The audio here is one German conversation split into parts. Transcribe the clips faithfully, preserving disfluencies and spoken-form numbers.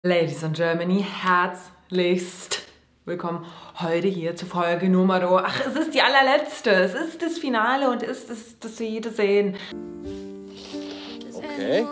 Ladies in Germany, herzlichst willkommen heute hier zu Folge Nummer... Ach, es ist die allerletzte. Es ist das Finale und es ist das Wiedersehen. Okay.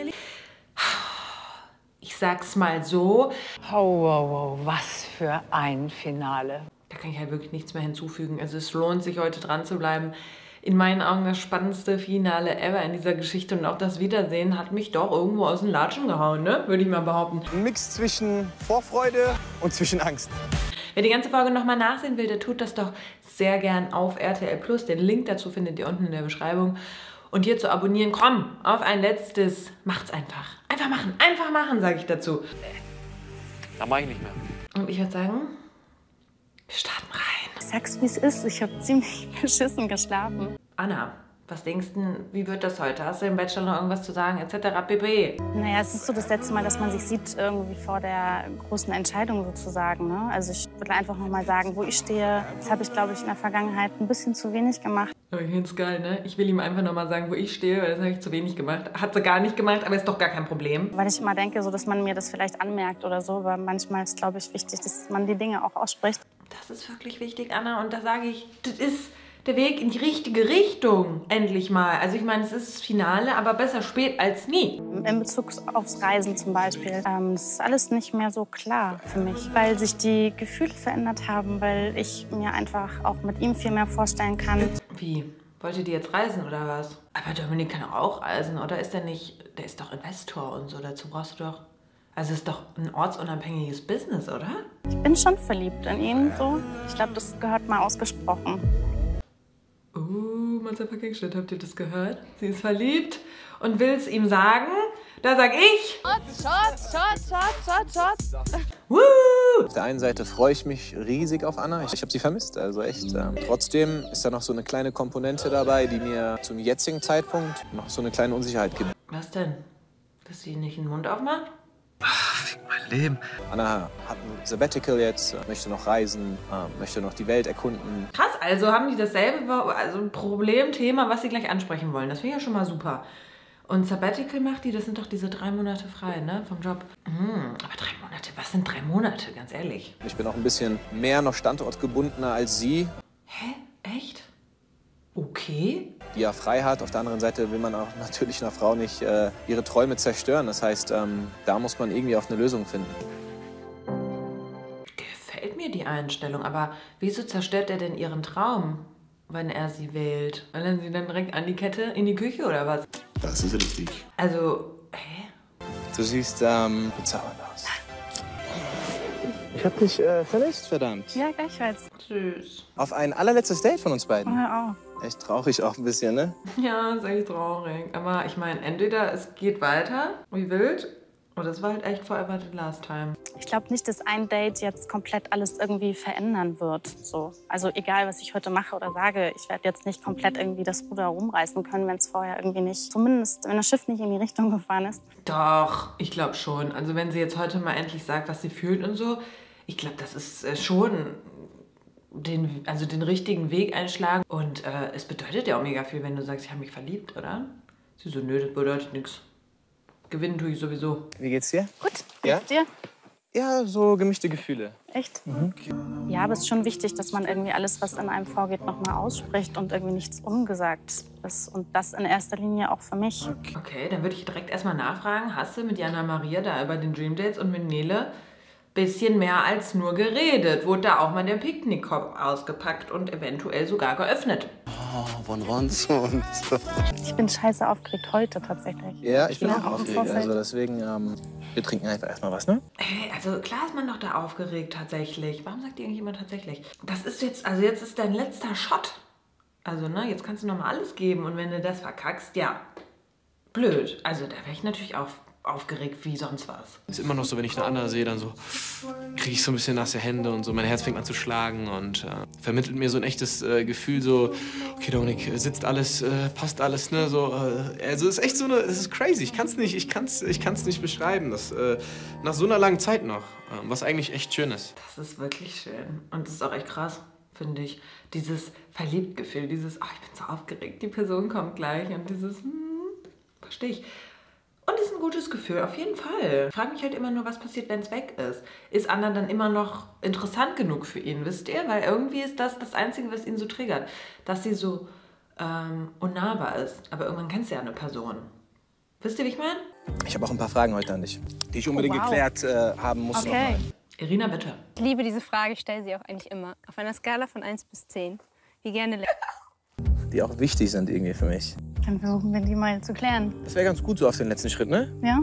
Ich sag's mal so. Oh, wow, wow, was für ein Finale. Da kann ich halt wirklich nichts mehr hinzufügen. Also es lohnt sich, heute dran zu bleiben. In meinen Augen das spannendste Finale ever in dieser Geschichte. Und auch das Wiedersehen hat mich doch irgendwo aus den Latschen gehauen, ne? Würde ich mal behaupten. Ein Mix zwischen Vorfreude und zwischen Angst. Wer die ganze Folge nochmal nachsehen will, der tut das doch sehr gern auf R T L Plus. Den Link dazu findet ihr unten in der Beschreibung. Und hier zu abonnieren, komm, auf ein letztes. Macht's einfach. Einfach machen, einfach machen, sage ich dazu. Da mache ich nicht mehr. Und ich würde sagen, wir starten rein. Ich sag's, wie es ist. Ich habe ziemlich beschissen geschlafen. Anna, was denkst du, wie wird das heute? Hast du im Bachelor noch irgendwas zu sagen, et cetera pp? Naja, es ist so das letzte Mal, dass man sich sieht, irgendwie vor der großen Entscheidung sozusagen. Ne? Also ich würde einfach noch mal sagen, wo ich stehe. Das habe ich, glaube ich, in der Vergangenheit ein bisschen zu wenig gemacht. Ich finde es geil, ne? Ich will ihm einfach noch mal sagen, wo ich stehe, weil das habe ich zu wenig gemacht. Hat sie gar nicht gemacht, aber ist doch gar kein Problem. Weil ich immer denke, so, dass man mir das vielleicht anmerkt oder so. Aber manchmal ist, glaube ich, wichtig, dass man die Dinge auch ausspricht. Das ist wirklich wichtig, Anna. Und da sage ich, das ist der Weg in die richtige Richtung. Endlich mal. Also ich meine, es ist das Finale, aber besser spät als nie. In Bezug aufs Reisen zum Beispiel. Ähm, das ist alles nicht mehr so klar für mich. Weil sich die Gefühle verändert haben. Weil ich mir einfach auch mit ihm viel mehr vorstellen kann. Wie? Wollte die jetzt reisen oder was? Aber Dominik kann auch reisen, oder? Ist der nicht... Der ist doch Investor und so. Dazu brauchst du doch... Also es ist doch ein ortsunabhängiges Business, oder? Ich bin schon verliebt in ihn, so. Ich glaube, das gehört mal ausgesprochen. Uh, Motherfucking Shit, habt ihr das gehört? Sie ist verliebt und will es ihm sagen. Da sag ich... Shots, Shots, Shots, Shots, Shots. Woo! Auf der einen Seite freue ich mich riesig auf Anna. Ich, ich habe sie vermisst, also echt. Ähm, trotzdem ist da noch so eine kleine Komponente dabei, die mir zum jetzigen Zeitpunkt noch so eine kleine Unsicherheit gibt. Was denn? Dass sie nicht den Mund aufmacht? Mein Leben. Anna hat ein Sabbatical jetzt, möchte noch reisen, äh, möchte noch die Welt erkunden. Krass, also haben die dasselbe, also ein Problemthema, was sie gleich ansprechen wollen. Das finde ich ja schon mal super. Und Sabbatical macht die, das sind doch diese drei Monate frei, ne, vom Job. Hm, aber drei Monate, was sind drei Monate, ganz ehrlich? Ich bin auch ein bisschen mehr noch standortgebundener als sie. Hä? Echt? Okay. Die ja frei hat. Auf der anderen Seite will man auch natürlich einer Frau nicht äh, ihre Träume zerstören. Das heißt, ähm, da muss man irgendwie auf eine Lösung finden. Gefällt mir die Einstellung, aber wieso zerstört er denn ihren Traum, wenn er sie wählt? Weil er sie dann direkt an die Kette in die Küche oder was? Das ist richtig. Also, hä? Du siehst ähm, bezaubernd aus. Ich hab dich äh, verletzt, verdammt. Ja, gleichfalls. Süß. Auf ein allerletztes Date von uns beiden. Hör auf. Echt traurig auch ein bisschen, ne? Ja, ist echt traurig. Aber ich meine, entweder es geht weiter, wie wild, oder es war halt echt forever the last time. Ich glaube nicht, dass ein Date jetzt komplett alles irgendwie verändern wird. So. Also egal, was ich heute mache oder sage, ich werde jetzt nicht komplett irgendwie das Ruder rumreißen können, wenn es vorher irgendwie nicht, zumindest wenn das Schiff nicht in die Richtung gefahren ist. Doch, ich glaube schon. Also wenn sie jetzt heute mal endlich sagt, was sie fühlt und so, ich glaube, das ist äh, schon den, also den richtigen Weg einschlagen. Und äh, es bedeutet ja auch mega viel, wenn du sagst, ich habe mich verliebt, oder? Sie so, nö, das bedeutet nichts. Gewinnen tue ich sowieso. Wie geht's dir? Gut, Ja? geht's dir? Ja, so gemischte Gefühle. Echt? Mhm. Ja, aber es ist schon wichtig, dass man irgendwie alles, was in einem vorgeht, noch mal ausspricht und irgendwie nichts ungesagt ist. Und das in erster Linie auch für mich. Okay, dann würde ich direkt erstmal nachfragen, hast du mit Jana Maria da über den Dream Dates und mit Nele bisschen mehr als nur geredet? Wurde da auch mal der Picknickkorb ausgepackt und eventuell sogar geöffnet? Oh, Bonbons und so. Ich bin scheiße aufgeregt heute tatsächlich. Ja, ich bin Ja, auch auch im aufgeregt. Vorfeld. Also deswegen, ähm, wir trinken einfach erstmal was, ne? Hey, also klar ist man doch da aufgeregt tatsächlich. Warum sagt irgendjemand tatsächlich? Das ist jetzt, also jetzt ist dein letzter Shot. Also ne, jetzt kannst du noch mal alles geben und wenn du das verkackst, ja, blöd. Also da wäre ich natürlich auch aufgeregt wie sonst was. Ist immer noch so, wenn ich eine Anna sehe, dann so kriege ich so ein bisschen nasse Hände und so. Mein Herz fängt an zu schlagen und äh, vermittelt mir so ein echtes äh, Gefühl, so, okay, Dominik, sitzt alles, äh, passt alles, ne? So, äh, also es ist echt so eine, es ist crazy. Ich kann es nicht, ich kann's, ich kann's nicht beschreiben. Das, äh, nach so einer langen Zeit noch, äh, was eigentlich echt schön ist. Das ist wirklich schön und das ist auch echt krass, finde ich. Dieses Verliebtgefühl, dieses, oh, ich bin so aufgeregt, die Person kommt gleich und dieses, hm, verstehe ich. Und ist ein gutes Gefühl, auf jeden Fall. Ich frage mich halt immer nur, was passiert, wenn es weg ist. Ist Anna dann immer noch interessant genug für ihn, wisst ihr? Weil irgendwie ist das das Einzige, was ihn so triggert. Dass sie so ähm, unnahbar ist. Aber irgendwann kennst du ja eine Person. Wisst ihr, wie ich meine? Ich habe auch ein paar Fragen heute an dich, die ich unbedingt Oh, wow. geklärt äh, haben muss. Okay. Noch mal. Irina, bitte. Ich liebe diese Frage, ich stelle sie auch eigentlich immer. Auf einer Skala von eins bis zehn. Wie gerne le- Die auch wichtig sind irgendwie für mich. Dann versuchen wir die mal zu klären. Das wäre ganz gut so auf den letzten Schritt, ne? Ja?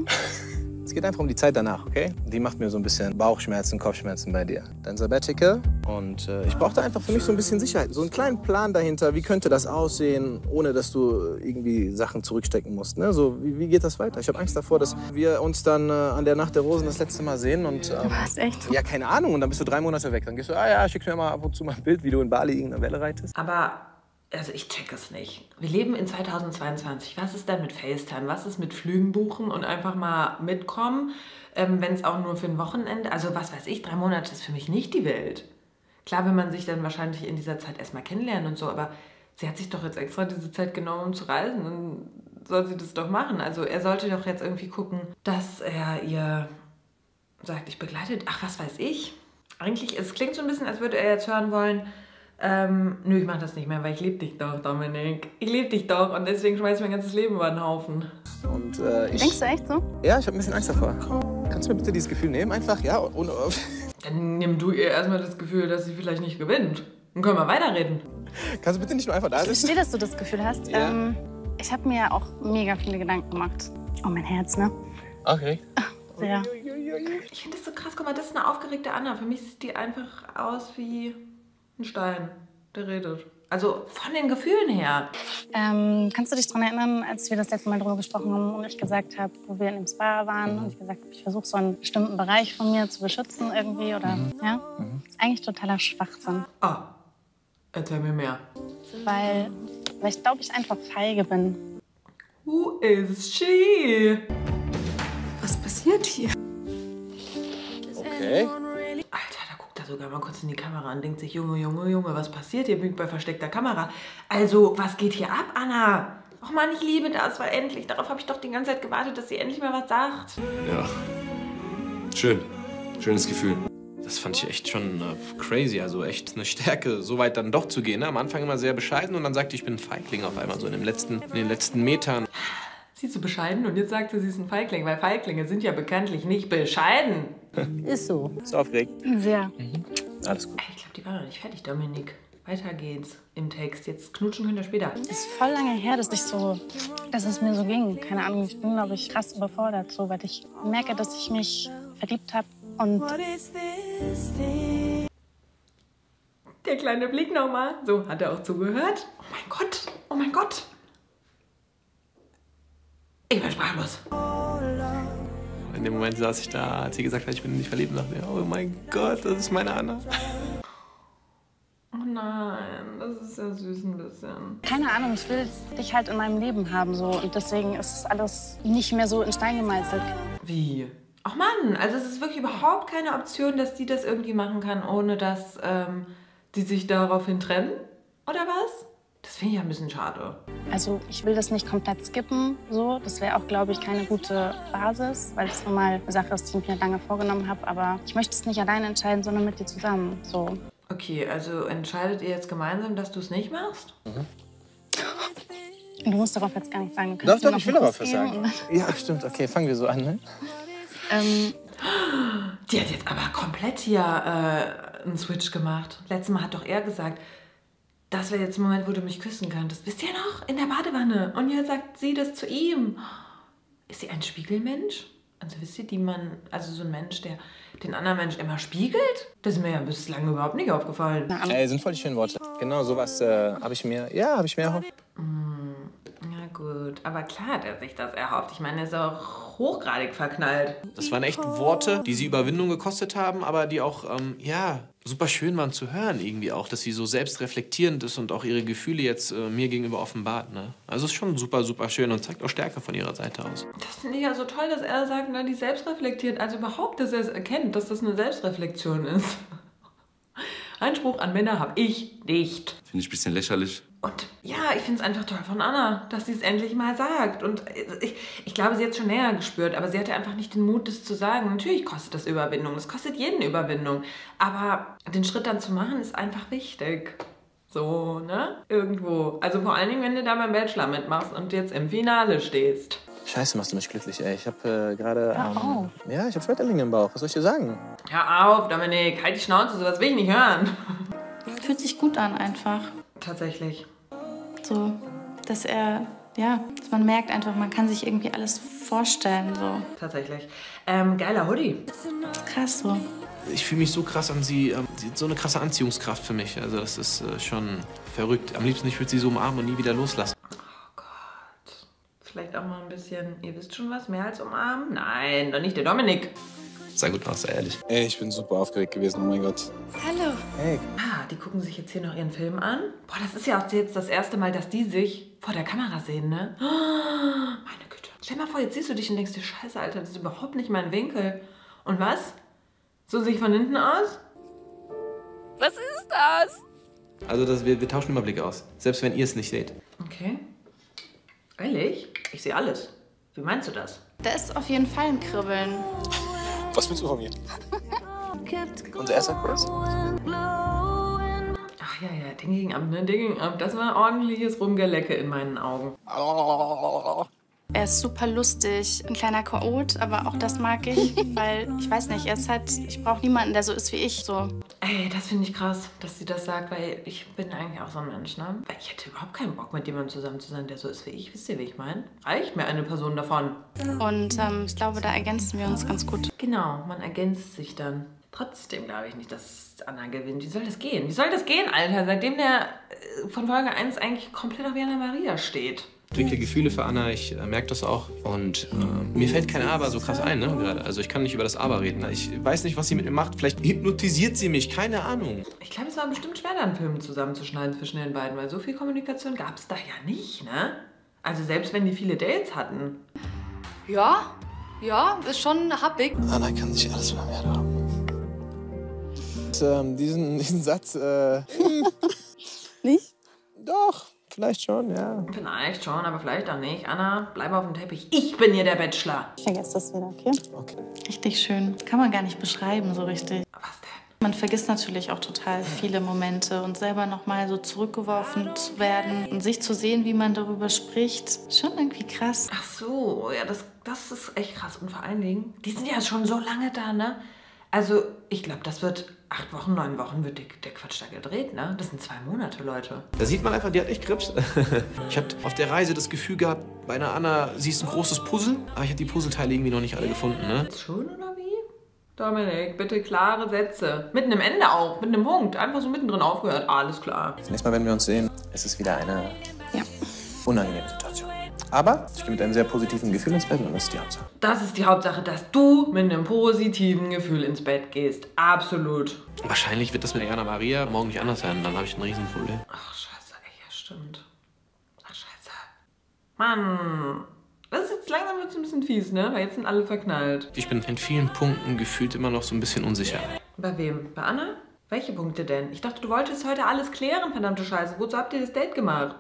Es geht einfach um die Zeit danach, okay? Die macht mir so ein bisschen Bauchschmerzen, Kopfschmerzen bei dir. Dein Sabbatical. Und äh, ich brauchte einfach für mich so ein bisschen Sicherheit. So einen kleinen Plan dahinter. Wie könnte das aussehen, ohne dass du irgendwie Sachen zurückstecken musst, ne? So, wie, wie geht das weiter? Ich habe Angst davor, dass wir uns dann äh, an der Nacht der Rosen das letzte Mal sehen. Und, ähm, Was, echt? Ja, keine Ahnung. Und dann bist du drei Monate weg. Dann gehst du, ah ja, schick mir mal ab und zu mal ein Bild, wie du in Bali irgendeine Welle reitest. Aber, also ich check es nicht. Wir leben in zweitausendzweiundzwanzig. Was ist denn mit FaceTime? Was ist mit Flügen buchen und einfach mal mitkommen, ähm, wenn es auch nur für ein Wochenende? Also was weiß ich, drei Monate ist für mich nicht die Welt. Klar will man sich dann wahrscheinlich in dieser Zeit erstmal kennenlernen und so, aber sie hat sich doch jetzt extra diese Zeit genommen, um zu reisen. Dann soll sie das doch machen. Also er sollte doch jetzt irgendwie gucken, dass er ihr sagt, ich begleite. Ach, was weiß ich. Eigentlich, es klingt so ein bisschen, als würde er jetzt hören wollen, Ähm, nö, ich mach das nicht mehr, weil ich liebe dich doch, Dominik. Ich liebe dich doch und deswegen schmeiß ich mein ganzes Leben über den Haufen. Und, äh, ich, Denkst du echt so? Ja, ich habe ein bisschen Angst davor. Kannst du mir bitte dieses Gefühl nehmen? Einfach, ja? Ohne, Dann nimm du ihr erstmal das Gefühl, dass sie vielleicht nicht gewinnt. Dann können wir weiterreden. kannst du bitte nicht nur einfach da Ich sitzen? verstehe, dass du das Gefühl hast. Ja. Ähm, ich habe mir auch mega viele Gedanken gemacht. Oh, mein Herz, ne? Okay. Sehr. Ich finde das so krass. Guck mal, das ist eine aufgeregte Anna. Für mich sieht die einfach aus wie ein Stein, der redet. Also von den Gefühlen her. Ähm, kannst du dich daran erinnern, als wir das letzte Mal darüber gesprochen haben und ich gesagt habe, wo wir in dem Spa waren Mhm. und ich gesagt habe, ich versuche so einen bestimmten Bereich von mir zu beschützen irgendwie oder Mhm. ja? Das ist eigentlich totaler Schwachsinn, Ah, erzähl mir mehr. weil, weil ich glaube, ich einfach feige bin. Who is she? Was passiert hier? Okay. Alter, da guckt er sogar mal kurz in die Kamera und denkt sich, Junge, Junge, Junge, was passiert hier bei versteckter Kamera? Also, was geht hier ab, Anna? Och Mann, ich liebe das, weil endlich, darauf habe ich doch die ganze Zeit gewartet, dass sie endlich mal was sagt. Ja. Schön. Schönes Gefühl. Das fand ich echt schon äh, crazy, also echt eine Stärke, so weit dann doch zu gehen. Ne? Am Anfang immer sehr bescheiden und dann sagte ich, ich bin ein Feigling auf einmal, so in, dem letzten, in den letzten Metern. Sie ist so bescheiden und jetzt sagt sie, sie ist ein Feigling, weil Feiglinge sind ja bekanntlich nicht bescheiden. Ist so. Bist du aufgeregt? Sehr. Alles gut. Ich glaube, die war noch nicht fertig, Dominik. Weiter geht's im Text. Jetzt knutschen könnt ihr später. Es ist voll lange her, dass ich so, dass es mir so ging. Keine Ahnung, ich bin, glaube ich, krass überfordert, so, weil ich merke, dass ich mich verliebt habe und Der kleine Blick nochmal. So, hat er auch zugehört? Oh mein Gott, oh mein Gott. Ich bin sprachlos. In dem Moment saß ich da, als sie gesagt hat, ich bin nicht verliebt, und dachte mir, oh mein Gott, das ist meine Anna. Oh nein, das ist ja süß ein bisschen. keine Ahnung, ich will dich halt in meinem Leben haben, so. Und deswegen ist es alles nicht mehr so in Stein gemeißelt. Wie? Ach Mann, also es ist wirklich überhaupt keine Option, dass die das irgendwie machen kann, ohne dass ähm, die sich daraufhin trennen? Oder was? Das finde ich ja ein bisschen schade. Also ich will das nicht komplett skippen, so. Das wäre auch, glaube ich, keine gute Basis, weil das normal eine Sache ist, die ich mir lange vorgenommen habe. Aber ich möchte es nicht alleine entscheiden, sondern mit dir zusammen, so. Okay, also entscheidet ihr jetzt gemeinsam, dass du es nicht machst? Mhm. Du musst darauf jetzt gar nicht sagen. Du Doch, kannst doch, mir ich noch will einen darauf Kuss was geben sagen. Ja, stimmt. Okay, fangen wir so an, ne? Ähm, Die hat jetzt aber komplett hier äh, einen Switch gemacht. Letztes Mal hat doch er gesagt, das wäre jetzt der Moment, wo du mich küssen könntest. Wisst ihr noch? In der Badewanne. Und jetzt sagt sie das zu ihm. Ist sie ein Spiegelmensch? Also wisst ihr, die man, also so ein Mensch, der den anderen Mensch immer spiegelt? Das ist mir ja bislang überhaupt nicht aufgefallen. Ey, sind voll die schönen Worte. Genau, sowas äh, habe ich mir, ja, habe ich mir erhofft. Ja gut, aber klar hat er sich das erhofft. Ich meine, er ist auch hochgradig verknallt. Das waren echt Worte, die sie Überwindung gekostet haben, aber die auch, ähm, ja, super schön waren zu hören irgendwie auch, dass sie so selbstreflektierend ist und auch ihre Gefühle jetzt äh, mir gegenüber offenbart, ne? Also ist schon super, super schön und zeigt auch Stärke von ihrer Seite aus. Das finde ich ja so toll, dass er sagt, na, die selbstreflektiert. Also überhaupt, dass er es erkennt, dass das eine Selbstreflexion ist. Einspruch an Männer habe ich nicht. Finde ich ein bisschen lächerlich. Und ja, ich finde es einfach toll von Anna, dass sie es endlich mal sagt. Und ich, ich glaube, sie hat es schon näher gespürt, aber sie hatte einfach nicht den Mut, das zu sagen. Natürlich kostet das Überwindung, das kostet jeden Überwindung. Aber den Schritt dann zu machen, ist einfach wichtig. So, ne? Irgendwo. Also vor allen Dingen, wenn du da beim Bachelor mitmachst und jetzt im Finale stehst. Scheiße, machst du mich glücklich, ey. Ich habe äh, gerade... Ähm, ja, ich habe Schmetterlinge im Bauch. Was soll ich dir sagen? Hör auf, Dominik. Halt die Schnauze, sowas will ich nicht hören. Fühlt sich gut an einfach. Tatsächlich. So, dass er, ja, dass man merkt einfach, man kann sich irgendwie alles vorstellen, so. Tatsächlich. Ähm, geiler Hoodie. Krass, so. Ich fühle mich so krass an sie. Ähm, sie hat so eine krasse Anziehungskraft für mich. Also das ist äh, schon verrückt. Am liebsten, ich würde sie so umarmen und nie wieder loslassen. Oh Gott. Vielleicht auch mal ein bisschen, ihr wisst schon was, mehr als umarmen? Nein, doch nicht der Dominik. Sah gut aus, sei ehrlich. Ey, ich bin super aufgeregt gewesen, oh mein Gott. Hallo. Hey. Ah, die gucken sich jetzt hier noch ihren Film an. Boah, das ist ja auch jetzt das erste Mal, dass die sich vor der Kamera sehen, ne? Oh, meine Güte. Stell mal vor, jetzt siehst du dich und denkst dir, scheiße, Alter, das ist überhaupt nicht mein Winkel. Und was? So sehe ich von hinten aus? Was ist das? Also das, wir, wir tauschen immer Blicke aus. Selbst wenn ihr es nicht seht. Okay. Ehrlich? Ich sehe alles. Wie meinst du das? Da ist auf jeden Fall ein Kribbeln. Was willst du von mir? Unser erster Kurs? Ach ja, ja, Ding gegen Amt, ne? Ding gegen Amt. Das war ordentliches Rumgelecke in meinen Augen. Er ist super lustig, ein kleiner Chaot, aber auch das mag ich, weil, ich weiß nicht, er ist halt, ich brauche niemanden, der so ist wie ich, so. Ey, das finde ich krass, dass sie das sagt, weil ich bin eigentlich auch so ein Mensch, ne? Weil ich hätte überhaupt keinen Bock, mit jemandem zusammen zu sein, der so ist wie ich. Wisst ihr, wie ich meine? Reicht mir eine Person davon. Und ähm, ich glaube, da ergänzen wir uns ganz gut. Genau, man ergänzt sich dann. Trotzdem glaube ich nicht, dass Anna gewinnt. Wie soll das gehen? Wie soll das gehen, Alter? Seitdem der äh, von Folge eins eigentlich komplett auf Jana Maria steht. Ich entwickle Gefühle für Anna, ich äh, merke das auch. Und äh, mir fällt kein Aber so krass ein, ne, gerade. Also ich kann nicht über das Aber reden. Ich weiß nicht, was sie mit mir macht. Vielleicht hypnotisiert sie mich, keine Ahnung. Ich glaube, es war bestimmt schwer, da einen Film zusammenzuschneiden zwischen den beiden, weil so viel Kommunikation gab es da ja nicht, ne? Also selbst wenn die viele Dates hatten. Ja, ja, ist schon happig. Anna kann sich alles von mir haben. Und, ähm, diesen, diesen Satz, äh... Nicht? Doch. Vielleicht schon, ja. Vielleicht schon, aber vielleicht auch nicht. Anna, bleib auf dem Teppich. Ich bin hier der Bachelor. Ich vergesse das wieder, okay? Okay. Richtig schön. Kann man gar nicht beschreiben, so richtig. Was denn? Man vergisst natürlich auch total viele Momente und selber nochmal so zurückgeworfen zu werden und sich zu sehen, wie man darüber spricht. Schon irgendwie krass. Ach so, ja, das, das ist echt krass. Und vor allen Dingen, die sind ja schon so lange da, ne? Also, ich glaube, das wird acht Wochen, neun Wochen wird die, der Quatsch da gedreht, ne? Das sind zwei Monate, Leute. Da sieht man einfach, die hat echt Krebs. Ich hatte auf der Reise das Gefühl gehabt, bei einer Anna, sie ist ein großes Puzzle, aber ich habe die Puzzleteile irgendwie noch nicht alle gefunden, ne? Schon oder wie? Dominik, bitte klare Sätze. Mit einem Ende auch, mit einem Punkt. Einfach so mittendrin aufgehört. Alles klar. Das nächste Mal, wenn wir uns sehen, ist es wieder eine Ja. unangenehme Situation. Aber ich gehe mit einem sehr positiven Gefühl ins Bett und das ist die Hauptsache. Das ist die Hauptsache, dass du mit einem positiven Gefühl ins Bett gehst. Absolut. Wahrscheinlich wird das mit Jana Maria morgen nicht anders sein, dann habe ich ein Riesenproblem. Ach, scheiße, ey, ja, stimmt. Ach, scheiße. Mann. Das ist jetzt langsam wird's ein bisschen fies, ne? Weil jetzt sind alle verknallt. Ich bin in vielen Punkten gefühlt immer noch so ein bisschen unsicher. Bei wem? Bei Anna? Welche Punkte denn? Ich dachte, du wolltest heute alles klären, verdammte Scheiße. Wozu habt ihr das Date gemacht?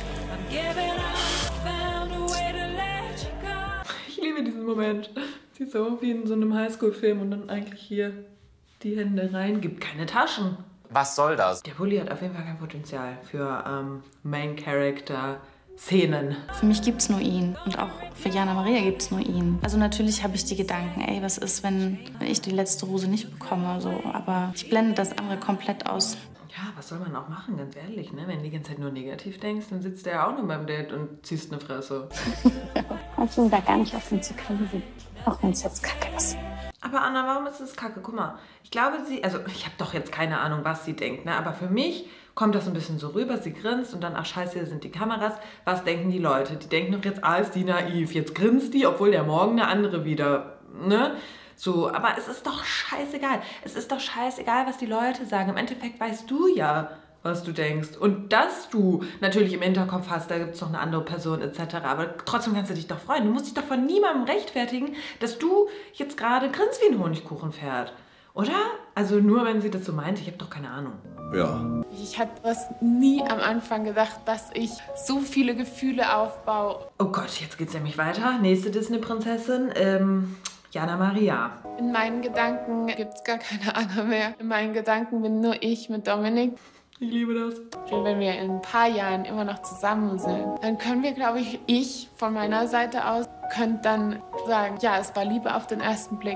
Ich liebe diesen Moment. Sie so wie in so einem Highschool-Film und dann eigentlich hier die Hände rein. Gibt keine Taschen. Was soll das? Der Bulli hat auf jeden Fall kein Potenzial für ähm, Main-Character-Szenen. Für mich gibt's nur ihn und auch für Jana Maria gibt's nur ihn. Also natürlich habe ich die Gedanken, ey, was ist, wenn, wenn ich die letzte Rose nicht bekomme, so. Aber ich blende das andere komplett aus. Ja, was soll man auch machen, ganz ehrlich, ne? Wenn du die ganze Zeit nur negativ denkst, dann sitzt der ja auch nur beim Date und ziehst eine Fresse. Kannst du da gar nicht auf ihn zu grinsen, auch wenn es jetzt kacke ist. Aber Anna, warum ist das kacke? Guck mal, ich glaube, sie, also ich habe doch jetzt keine Ahnung, was sie denkt, ne? Aber für mich kommt das ein bisschen so rüber, sie grinst und dann, ach scheiße, hier sind die Kameras. Was denken die Leute? Die denken doch jetzt, ah, ist die naiv. Jetzt grinst die, obwohl der morgen eine andere wieder, ne? So, aber es ist doch scheißegal. Es ist doch scheißegal, was die Leute sagen. Im Endeffekt weißt du ja, was du denkst. Und dass du natürlich im Hinterkopf hast, da gibt es noch eine andere Person et cetera. Aber trotzdem kannst du dich doch freuen. Du musst dich doch von niemandem rechtfertigen, dass du jetzt gerade grinst wie ein Honigkuchenpferd. Oder? Also nur, wenn sie das so meint. Ich habe doch keine Ahnung. Ja. Ich hatte das nie am Anfang gedacht, dass ich so viele Gefühle aufbaue. Oh Gott, jetzt geht's nämlich weiter. Nächste Disney-Prinzessin, ähm, Jana Maria. In meinen Gedanken gibt es gar keine Anna mehr. In meinen Gedanken bin nur ich mit Dominik. Ich liebe das. Wenn wir in ein paar Jahren immer noch zusammen sind, dann können wir, glaube ich, ich von meiner Seite aus, könnte dann sagen, ja, es war Liebe auf den ersten Blick.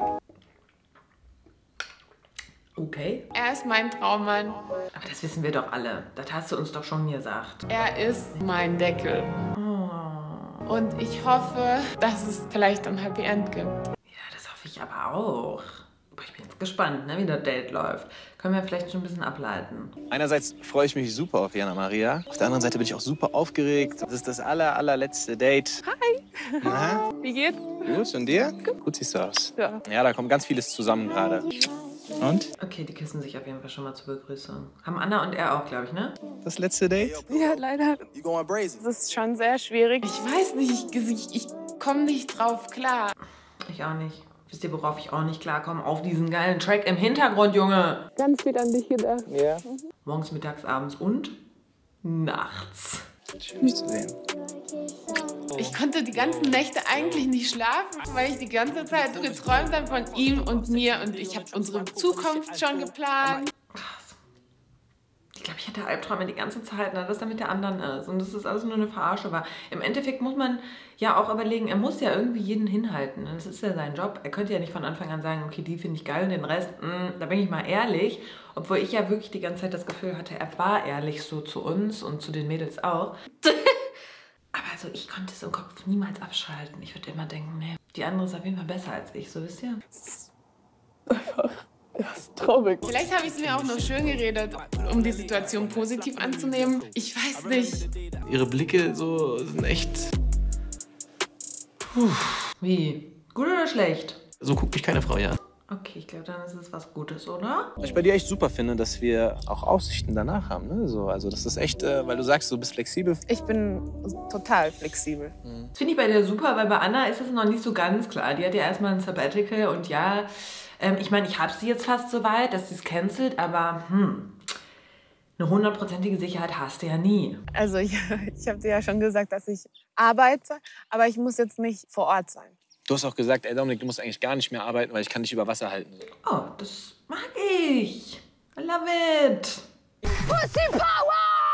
Okay. Er ist mein Traummann. Aber das wissen wir doch alle. Das hast du uns doch schon gesagt. Er ist mein Deckel. Oh. Und ich hoffe, dass es vielleicht ein Happy End gibt. Ja, das hoffe ich aber auch. Aber ich bin jetzt gespannt, ne, wie das Date läuft. Können wir vielleicht schon ein bisschen ableiten. Einerseits freue ich mich super auf Jana Maria. Auf der anderen Seite bin ich auch super aufgeregt. Das ist das aller, allerletzte Date. Hi. Na? Wie geht's? Gut, und dir? Gut. Gut siehst du aus. Ja. Ja, da kommt ganz vieles zusammen gerade. Und? Okay, die küssen sich auf jeden Fall schon mal zur Begrüßung. Haben Anna und er auch, glaube ich, ne? Das letzte Date? Ja, leider. Das ist schon sehr schwierig. Ich weiß nicht, ich, ich komme nicht drauf klar. Ich auch nicht. Wisst ihr, worauf ich auch nicht klarkomme? Auf diesen geilen Track im Hintergrund, Junge. Ganz viel an dich gedacht. Ja. Morgens, mittags, abends und nachts. Schön, dich zu sehen. Ich konnte die ganzen Nächte eigentlich nicht schlafen, weil ich die ganze Zeit so geträumt habe von ihm und mir. Und ich habe unsere Zukunft schon geplant. Krass. Ich glaube, ich hatte Albträume die ganze Zeit, ne, dass er mit der anderen ist. Und dass das alles nur eine Verarsche war. Im Endeffekt muss man ja auch überlegen, er muss ja irgendwie jeden hinhalten. Das ist ja sein Job. Er könnte ja nicht von Anfang an sagen, okay, die finde ich geil und den Rest, mh, da bin ich mal ehrlich. Obwohl ich ja wirklich die ganze Zeit das Gefühl hatte, er war ehrlich so zu uns und zu den Mädels auch. Aber also ich konnte es im Kopf niemals abschalten. Ich würde immer denken, nee, die andere ist auf jeden Fall besser als ich, so wisst ihr? Einfach, das ist traurig. Vielleicht habe ich es mir auch nur schön geredet, um die Situation positiv anzunehmen. Ich weiß nicht. Ihre Blicke so sind echt... Puh. Wie? Gut oder schlecht? So guckt mich keine Frau, ja. Okay, ich glaube, dann ist es was Gutes, oder? Was ich bei dir echt super finde, dass wir auch Aussichten danach haben. Ne? So, also das ist echt, äh, weil du sagst, du bist flexibel. Ich bin total flexibel. Mhm. Das finde ich bei dir super, weil bei Anna ist es noch nicht so ganz klar. Die hat ja erstmal ein Sabbatical und ja, ähm, ich meine, ich habe sie jetzt fast so weit, dass sie es cancelt, aber hm, eine hundertprozentige Sicherheit hast du ja nie. Also ich, ich habe dir ja schon gesagt, dass ich arbeite, aber ich muss jetzt nicht vor Ort sein. Du hast auch gesagt, ey Dominik, du musst eigentlich gar nicht mehr arbeiten, weil ich kann dich über Wasser halten. Oh, das mag ich. I love it. Pussy Power!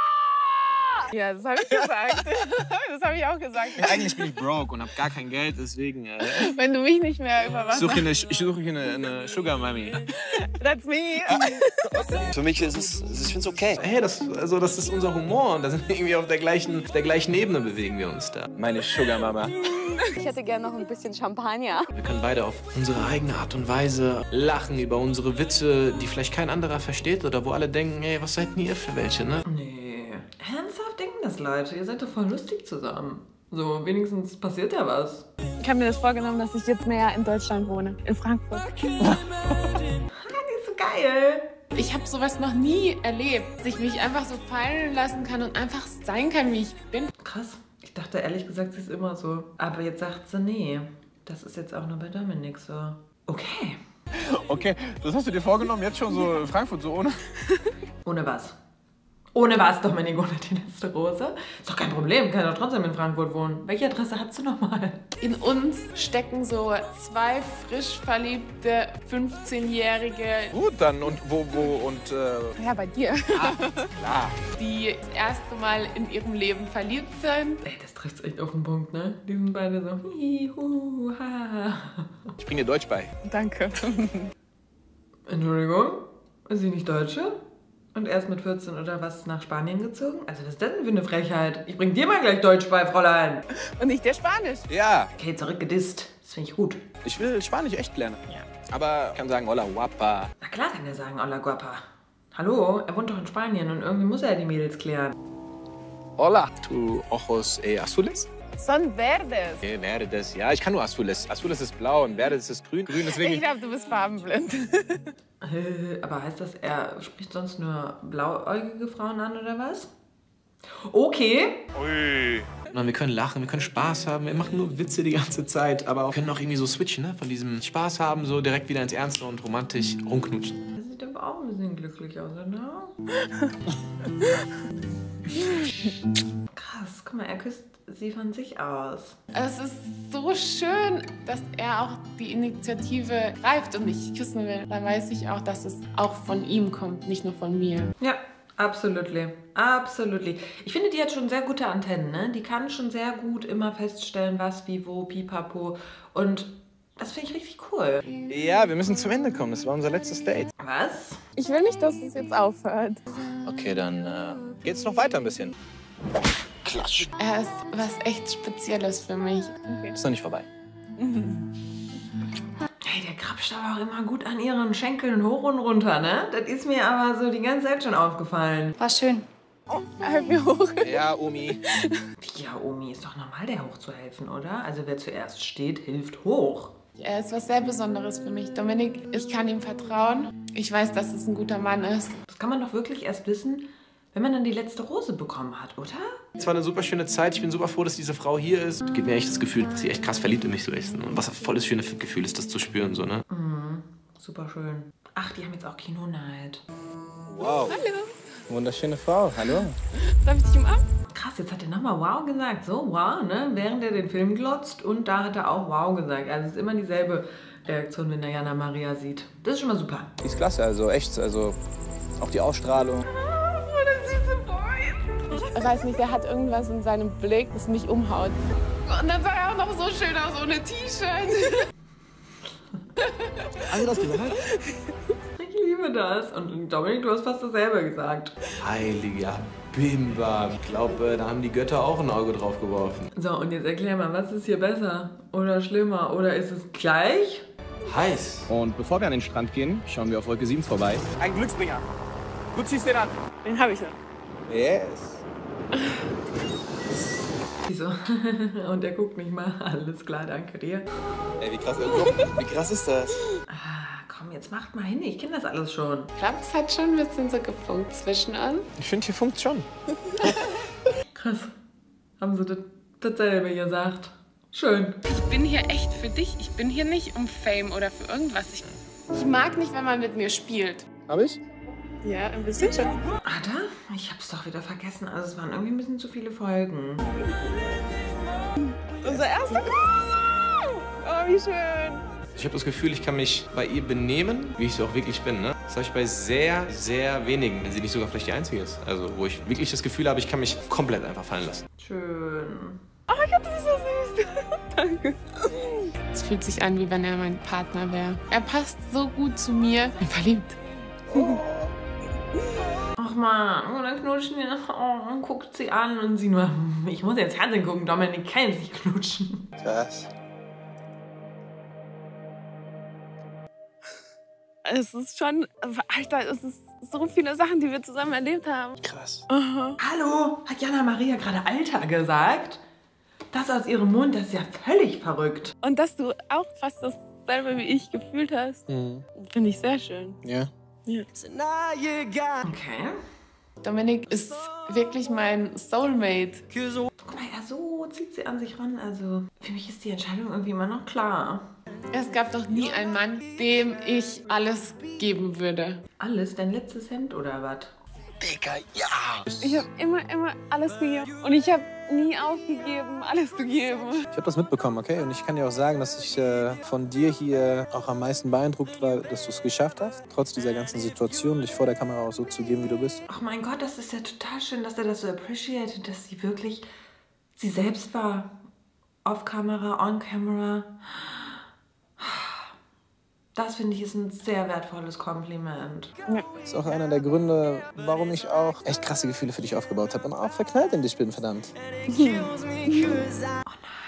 Ja, das habe ich gesagt. Das habe ich auch gesagt. Ja, eigentlich bin ich broke und habe gar kein Geld, deswegen... Äh, Wenn du mich nicht mehr über Wasser... Ich suche hier eine, ich suche hier eine, eine Sugar Mami. That's me. Für mich ist es, ich finde es okay. Hey, das, also, das ist unser Humor und da sind wir irgendwie auf der gleichen, der gleichen Ebene bewegen wir uns da. Meine Sugar Mama. Ich hätte gerne noch ein bisschen Champagner. Wir können beide auf unsere eigene Art und Weise lachen über unsere Witze, die vielleicht kein anderer versteht oder wo alle denken, ey, was seid denn ihr für welche, ne? Nee. Ernsthaft denken das Leute? Ihr seid doch voll lustig zusammen. So, wenigstens passiert ja was. Ich habe mir das vorgenommen, dass ich jetzt mehr in Deutschland wohne. In Frankfurt. Die ist so geil. Ich habe sowas noch nie erlebt. Dass ich mich einfach so fallen lassen kann und einfach sein kann, wie ich bin. Krass. Ich dachte ehrlich gesagt, sie ist immer so. Aber jetzt sagt sie, nee. Das ist jetzt auch nur bei Dominik so. Okay. Okay, das hast du dir vorgenommen, jetzt schon so in Frankfurt, so ohne? Ohne was? Ohne was, Dominik, ohne die letzte Rose? Ist doch kein Problem, kann doch trotzdem in Frankfurt wohnen. Welche Adresse hast du nochmal? In uns stecken so zwei frisch verliebte fünfzehnjährige... Gut, dann und wo, wo und... Äh... Ja, bei dir. Ah, klar. Die das erste Mal in ihrem Leben verliebt sind. Ey, das trifft's echt auf den Punkt, ne? Die sind beide so... Hi, hu, ha. Ich bring dir Deutsch bei. Danke. Entschuldigung? Ist sie nicht Deutsche? Und erst mit vierzehn oder was nach Spanien gezogen? Also was ist das denn für eine Frechheit? Ich bring dir mal gleich Deutsch bei, Fräulein. Und nicht der Spanisch. Ja. Okay, zurückgedisst. Das finde ich gut. Ich will Spanisch echt lernen. Ja. Aber ich kann sagen, hola guapa. Na klar kann er sagen, hola guapa. Hallo, er wohnt doch in Spanien und irgendwie muss er ja die Mädels klären. Hola. Tu ojos eh, azules? Son verdes. Eh, verdes. Ja, ich kann nur azules. Azules ist blau und verdes ist grün. Grün deswegen... Ich glaube, du bist farbenblind. Aber heißt das, er spricht sonst nur blauäugige Frauen an, oder was? Okay. Ui. Und wir können lachen, wir können Spaß haben, wir machen nur Witze die ganze Zeit, aber wir können auch irgendwie so switchen, ne? Von diesem Spaß haben, so direkt wieder ins Ernste und romantisch rumknutschen. Das sieht aber auch ein bisschen glücklich aus, oder? Krass, guck mal, er küsst sie von sich aus. Es ist so schön, dass er auch die Initiative greift und mich küssen will. Da weiß ich auch, dass es auch von ihm kommt, nicht nur von mir. Ja, absolutely. Absolutely. Ich finde, die hat schon sehr gute Antennen, ne? Die kann schon sehr gut immer feststellen, was, wie, wo, pipapo. Und das finde ich richtig cool. Ja, wir müssen zum Ende kommen. Das war unser letztes Date. Was? Ich will nicht, dass es jetzt aufhört. Okay, dann äh, geht's noch weiter ein bisschen. Klatsch. Er ist was echt Spezielles für mich. Okay. Ist noch nicht vorbei. Hey, der krapscht aber auch immer gut an ihren Schenkeln hoch und runter, ne? Das ist mir aber so die ganze Zeit schon aufgefallen. War schön. Oh, helf mir hoch. Ja, Omi. Ja, Omi, ist doch normal, der hochzuhelfen, oder? Also wer zuerst steht, hilft hoch. Er ist was sehr Besonderes für mich. Dominik, ich kann ihm vertrauen. Ich weiß, dass es ein guter Mann ist. Das kann man doch wirklich erst wissen, wenn man dann die letzte Rose bekommen hat, oder? Es war eine super schöne Zeit. Ich bin super froh, dass diese Frau hier ist. Es gibt mir echt das Gefühl, dass sie echt krass verliebt in mich so ist. Und was ein volles schönes Gefühl ist, das zu spüren, so, ne? Mhm, super schön. Ach, die haben jetzt auch Kino-Night. Wow. Hallo. Wunderschöne Frau. Hallo. Darf ich dich umarmen? Krass, jetzt hat er nochmal wow gesagt. So, wow, ne? Während er den Film glotzt. Und da hat er auch wow gesagt. Also es ist immer dieselbe Reaktion, wenn er Jana Maria sieht. Das ist schon mal super. Die ist klasse, also echt. Also auch die Ausstrahlung. Ich weiß nicht, der hat irgendwas in seinem Blick, das mich umhaut. Und dann sah er auch noch so schön aus ohne T-Shirt. Also das gehört? Ich liebe das. Und Dominik, du hast fast dasselbe gesagt. Heiliger Bimba. Ich glaube, da haben die Götter auch ein Auge drauf geworfen. So, und jetzt erklär mal, was ist hier besser oder schlimmer? Oder ist es gleich? Heiß. Und bevor wir an den Strand gehen, schauen wir auf Wolke sieben vorbei. Ein Glücksbringer. Du ziehst den an. Den habe ich noch. Yes. Wieso? Und er guckt mich mal. Alles klar, danke dir. Ey, wie krass, wie krass ist das? Ah, komm, jetzt macht mal hin. Ich kenne das alles schon. Ich glaube, es hat schon ein bisschen so gefunkt zwischen uns. Ich finde, hier funkt schon. Krass. Haben sie das dasselbe gesagt? Schön. Ich bin hier echt für dich. Ich bin hier nicht um Fame oder für irgendwas. Ich, ich mag nicht, wenn man mit mir spielt. Hab ich? Ja, ein bisschen schon. Ada? Ich hab's doch wieder vergessen. Also es waren irgendwie ein bisschen zu viele Folgen. Unser erster Kuss! Oh, wie schön. Ich habe das Gefühl, ich kann mich bei ihr benehmen, wie ich so auch wirklich bin. Ne? Das habe ich bei sehr, sehr wenigen, wenn sie nicht sogar vielleicht die einzige ist. Also wo ich wirklich das Gefühl habe, ich kann mich komplett einfach fallen lassen. Schön. Oh mein Gott, das ist so süß. Danke. Es fühlt sich an, wie wenn er mein Partner wäre. Er passt so gut zu mir. Ich bin verliebt. Oh. Ach man, und dann knutschen wir noch, oh, und guckt sie an und sie nur, ich muss jetzt Fernsehen gucken, Dominik kann jetzt nicht knutschen. Krass. Es ist schon, Alter, es ist so viele Sachen, die wir zusammen erlebt haben. Krass. Uh-huh. Hallo, hat Jana Maria gerade Alter gesagt? Das aus ihrem Mund, das ist ja völlig verrückt. Und dass du auch fast dasselbe wie ich gefühlt hast, Mhm. finde ich sehr schön. Ja. Ja. Okay. Dominik ist wirklich mein Soulmate. Guck mal, ja, so zieht sie an sich ran. Also, für mich ist die Entscheidung irgendwie immer noch klar. Es gab doch nie einen Mann, dem ich alles geben würde. Alles? Dein letztes Hemd oder was? Digga, ja! Ich habe immer, immer alles gegeben. Und ich habe nie aufgegeben, alles zu geben. Ich habe das mitbekommen, okay? Und ich kann dir auch sagen, dass ich äh, von dir hier auch am meisten beeindruckt war, dass du es geschafft hast, trotz dieser ganzen Situation, dich vor der Kamera auch so zu geben, wie du bist. Ach mein Gott, das ist ja total schön, dass er das so appreciated, dass sie wirklich sie selbst war. Off Kamera, on Camera. Das finde ich ist ein sehr wertvolles Kompliment. Ja. Das ist auch einer der Gründe, warum ich auch echt krasse Gefühle für dich aufgebaut habe und auch verknallt in dich bin, verdammt. Hm. Oh nein.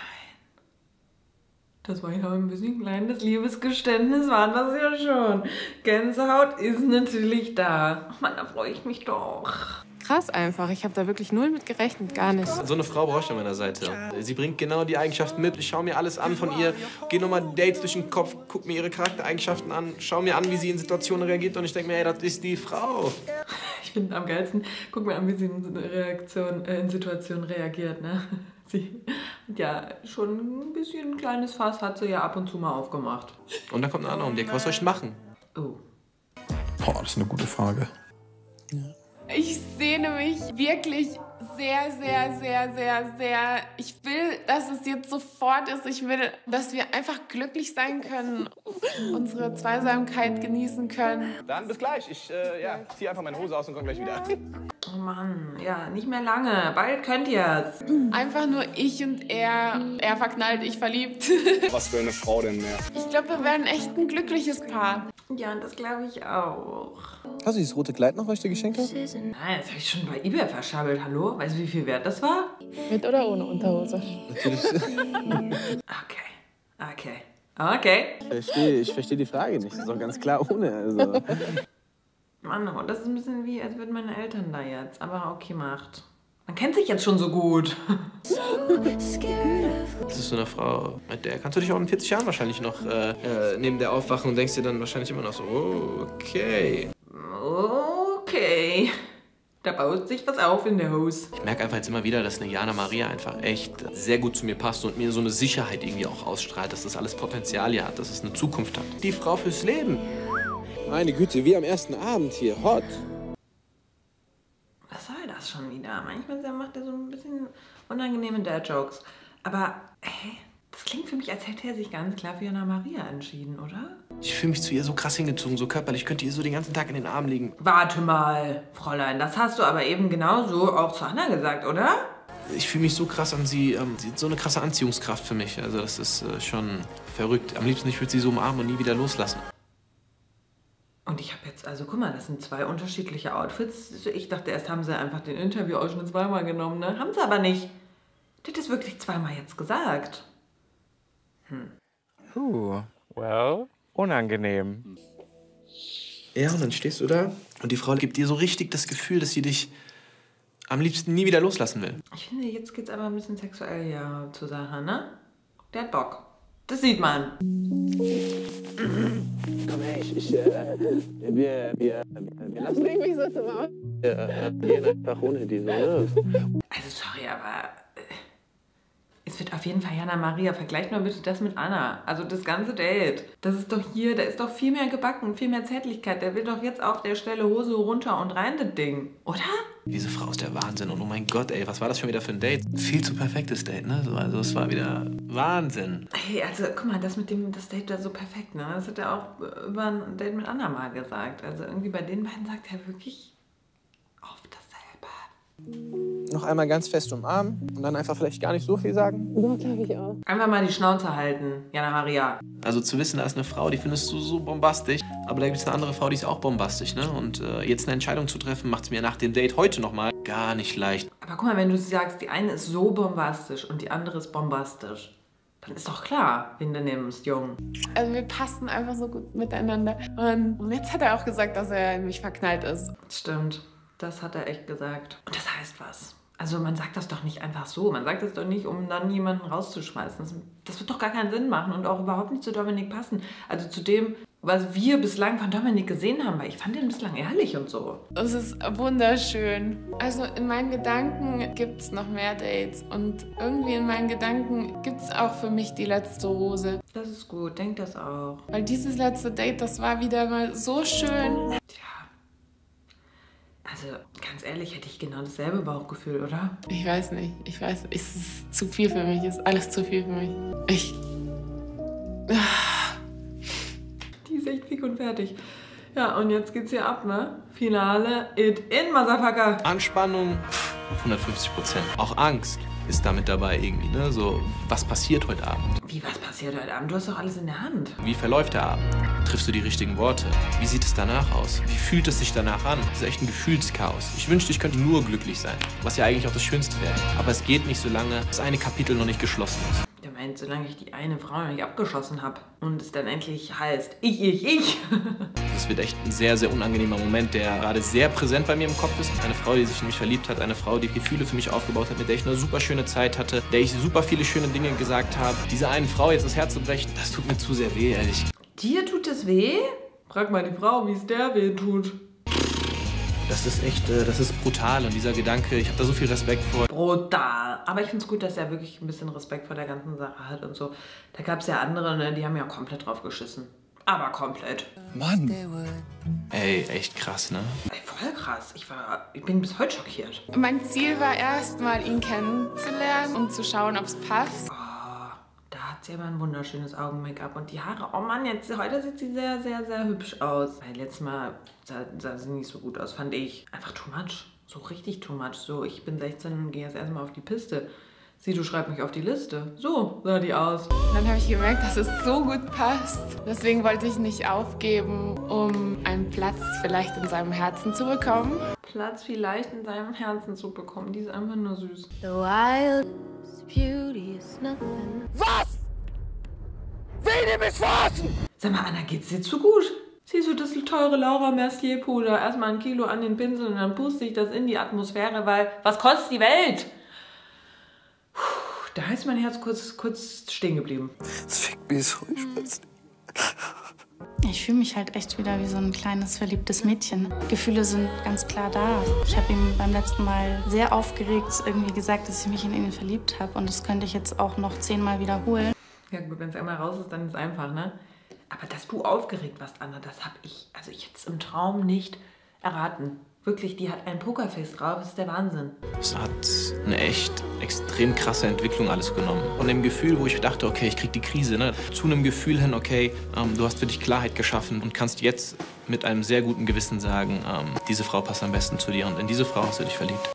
Das war ja ein bisschen ein kleines Liebesgeständnis, war das ja schon. Gänsehaut ist natürlich da. Ach Mann, da freue ich mich doch. Krass einfach. Ich habe da wirklich null mit gerechnet, gar nicht. So eine Frau brauche ich an meiner Seite. Sie bringt genau die Eigenschaften mit. Ich schaue mir alles an von ihr, gehe nochmal Dates durch den Kopf, gucke mir ihre Charaktereigenschaften an, schaue mir an, wie sie in Situationen reagiert und ich denke mir, ey, das ist die Frau. Ich finde am geilsten, guck mir an, wie sie in, Reaktion, äh, in Situationen reagiert, ne? sie hat ja schon ein bisschen ein kleines Fass, hat sie ja ab und zu mal aufgemacht. Und dann kommt eine andere um die Ecke. Was soll ich denn machen? Oh. Boah, das ist eine gute Frage. Ich sehne mich wirklich sehr, sehr, sehr, sehr, sehr. Ich will, dass es jetzt sofort ist. Ich will, dass wir einfach glücklich sein können, unsere Zweisamkeit genießen können. Dann bis gleich. Ich äh, ja, ziehe einfach meine Hose aus und komme gleich wieder. Oh Mann, ja, nicht mehr lange. Bald könnt ihr's. Einfach nur ich und er. Er verknallt, ich verliebt. Was für eine Frau denn mehr? Ich glaube, wir werden echt ein glückliches Paar. Ja, und das glaube ich auch. Hast du dieses rote Kleid noch, was ich dir geschenkt habe? Nein, das habe ich schon bei eBay verschabbelt. Hallo? Weißt du, wie viel wert das war? Mit oder ohne Unterhose? Natürlich. Okay. Okay. Okay. Ich verstehe, ich verstehe die Frage nicht. Das ist doch ganz klar ohne. Also. Mann, oh, das ist ein bisschen wie, als würden meine Eltern da jetzt. Aber okay, macht. Man kennt sich jetzt schon so gut. Das ist so eine Frau, mit der kannst du dich auch in vierzig Jahren wahrscheinlich noch äh, äh, neben der aufwachen und denkst dir dann wahrscheinlich immer noch so, oh, okay. Okay. Da baut sich was auf in der Hose. Ich merke einfach jetzt immer wieder, dass eine Jana Maria einfach echt sehr gut zu mir passt und mir so eine Sicherheit irgendwie auch ausstrahlt, dass das alles Potenzial hier hat, dass es eine Zukunft hat. Die Frau fürs Leben. Meine Güte, wie am ersten Abend hier. Hot. Was soll das schon wieder? Manchmal macht er so ein bisschen unangenehme Dad-Jokes. Aber, hä? Das klingt für mich, als hätte er sich ganz klar für Jana Maria entschieden, oder? Ich fühle mich zu ihr so krass hingezogen, so körperlich. Ich könnte ihr so den ganzen Tag in den Armen liegen. Warte mal, Fräulein. Das hast du aber eben genauso auch zu Anna gesagt, oder? Ich fühle mich so krass an sie. Ähm, sie hat so eine krasse Anziehungskraft für mich. Also das ist äh, schon verrückt. Am liebsten, ich würde sie so umarmen und nie wieder loslassen. Und ich habe jetzt, also guck mal, das sind zwei unterschiedliche Outfits. Ich dachte erst, haben sie einfach den Interviewausschnitt zweimal genommen, ne? Haben sie aber nicht. Die hat das wirklich zweimal jetzt gesagt. Hm. Uh, well, unangenehm. Ja, und dann stehst du da und die Frau gibt dir so richtig das Gefühl, dass sie dich am liebsten nie wieder loslassen will. Ich finde, jetzt geht's aber ein bisschen sexuell ja zur Sache, ne? Der hat Bock. Das sieht man. Komm her, ich, ich, äh, wir, wir, wir lassen... Leg mich so zum Aus. Wir gehen einfach ohne diese, ne? Also sorry, aber äh, es wird auf jeden Fall Jana Maria. Vergleicht mal bitte das mit Anna. Also das ganze Date. Das ist doch hier, da ist doch viel mehr gebacken, viel mehr Zärtlichkeit. Der will doch jetzt auf der Stelle Hose runter und rein, das Ding. Oder? Diese Frau ist der Wahnsinn. Und oh mein Gott, ey, was war das schon wieder für ein Date? Viel zu perfektes Date, ne? Also es war wieder Wahnsinn. Hey, also guck mal, das mit dem das Date da so perfekt, ne? Das hat er auch über ein Date mit Anna mal gesagt. Also irgendwie bei den beiden sagt er wirklich auf dasselbe. Noch einmal ganz fest umarmen und dann einfach vielleicht gar nicht so viel sagen. Ja, glaube ich auch. Einfach mal die Schnauze halten, Jana Maria. Also zu wissen, da ist eine Frau, die findest du so bombastisch, aber da gibt es eine andere Frau, die ist auch bombastisch, ne? Und äh, jetzt eine Entscheidung zu treffen, macht es mir nach dem Date heute nochmal gar nicht leicht. Aber guck mal, wenn du sagst, die eine ist so bombastisch und die andere ist bombastisch, dann ist doch klar, wen du nimmst, Jung. Also wir passen einfach so gut miteinander. Und, und jetzt hat er auch gesagt, dass er in mich verknallt ist. Stimmt, das hat er echt gesagt. Und das heißt was. Also man sagt das doch nicht einfach so. Man sagt das doch nicht, um dann jemanden rauszuschmeißen. Das, das wird doch gar keinen Sinn machen und auch überhaupt nicht zu Dominik passen. Also zu dem, was wir bislang von Dominik gesehen haben, weil ich fand ihn bislang ehrlich und so. Es ist wunderschön. Also in meinen Gedanken gibt es noch mehr Dates und irgendwie in meinen Gedanken gibt es auch für mich die letzte Rose. Das ist gut, denk das auch. Weil dieses letzte Date, das war wieder mal so schön. Tja. Also, ganz ehrlich, hätte ich genau dasselbe Bauchgefühl, oder? Ich weiß nicht. Ich weiß nicht. Es ist zu viel für mich. Es ist alles zu viel für mich. Ich... Die ist echt fix und fertig. Ja, und jetzt geht's hier ab, ne? Finale, it in, Motherfucker. Anspannung auf hundertfünfzig Prozent. Auch Angst ist damit dabei irgendwie, ne? So, was passiert heute Abend? Wie, was passiert heute Abend? Du hast doch alles in der Hand. Wie verläuft der Abend? Triffst du die richtigen Worte? Wie sieht es danach aus? Wie fühlt es sich danach an? Das ist echt ein Gefühlschaos. Ich wünschte, ich könnte nur glücklich sein. Was ja eigentlich auch das Schönste wäre. Aber es geht nicht, solange das eine Kapitel noch nicht geschlossen ist. Der meint, solange ich die eine Frau noch nicht abgeschossen habe und es dann endlich heißt, ich, ich, ich. Das wird echt ein sehr, sehr unangenehmer Moment, der gerade sehr präsent bei mir im Kopf ist. Eine Frau, die sich in mich verliebt hat, eine Frau, die Gefühle für mich aufgebaut hat, mit der ich eine super schöne Zeit hatte, der ich super viele schöne Dinge gesagt habe. Dieser einen Frau jetzt das Herz zu brechen, das tut mir zu sehr weh, ehrlich. Dir tut es weh? Frag mal die Frau, wie es der weh tut. Das ist echt, äh, das ist brutal. Und dieser Gedanke, ich habe da so viel Respekt vor. Brutal. Aber ich finde es gut, dass er wirklich ein bisschen Respekt vor der ganzen Sache hat und so. Da gab es ja andere, ne, die haben ja komplett drauf geschissen. Aber komplett. Mann. Ey, echt krass, ne? Ey, voll krass. Ich, war, ich bin bis heute schockiert. Mein Ziel war erst mal, ihn kennenzulernen, um zu schauen, ob es passt. Da hat sie aber ein wunderschönes Augen-Make-up und die Haare. Oh Mann, jetzt, heute sieht sie sehr, sehr, sehr hübsch aus. Weil letztes Mal sah, sah sie nicht so gut aus, fand ich. Einfach too much. So richtig too much. So, ich bin sechzehn und gehe jetzt erstmal auf die Piste. Sieh, du schreib mich auf die Liste. So sah die aus. Dann habe ich gemerkt, dass es so gut passt. Deswegen wollte ich nicht aufgeben, um einen Platz vielleicht in seinem Herzen zu bekommen. Platz vielleicht in seinem Herzen zu bekommen. Die ist einfach nur süß. The wildest beauty is nothing. Was? Wen im Schwarzen? Sag mal, Anna, geht's dir zu gut? Siehst du das teure Laura Mercier Puder? Erstmal ein Kilo an den Pinsel und dann puste ich das in die Atmosphäre, weil was kostet die Welt? Puh, da ist mein Herz kurz, kurz stehen geblieben. Das fickt mich so, ich weiß nicht. Ich fühle mich halt echt wieder wie so ein kleines, verliebtes Mädchen. Gefühle sind ganz klar da. Ich habe ihm beim letzten Mal sehr aufgeregt irgendwie gesagt, dass ich mich in ihn verliebt habe. Und das könnte ich jetzt auch noch zehnmal wiederholen. Ja gut, wenn es einmal raus ist, dann ist es einfach, ne? Aber dass du aufgeregt warst, Anna, das habe ich, also ich jetzt im Traum nicht erraten. Wirklich, die hat ein Pokerface drauf, das ist der Wahnsinn. Es hat eine echt extrem krasse Entwicklung alles genommen. Von dem Gefühl, wo ich dachte, okay, ich krieg die Krise, ne, zu einem Gefühl hin, okay, ähm, du hast für dich Klarheit geschaffen und kannst jetzt mit einem sehr guten Gewissen sagen, ähm, diese Frau passt am besten zu dir und in diese Frau hast du dich verliebt.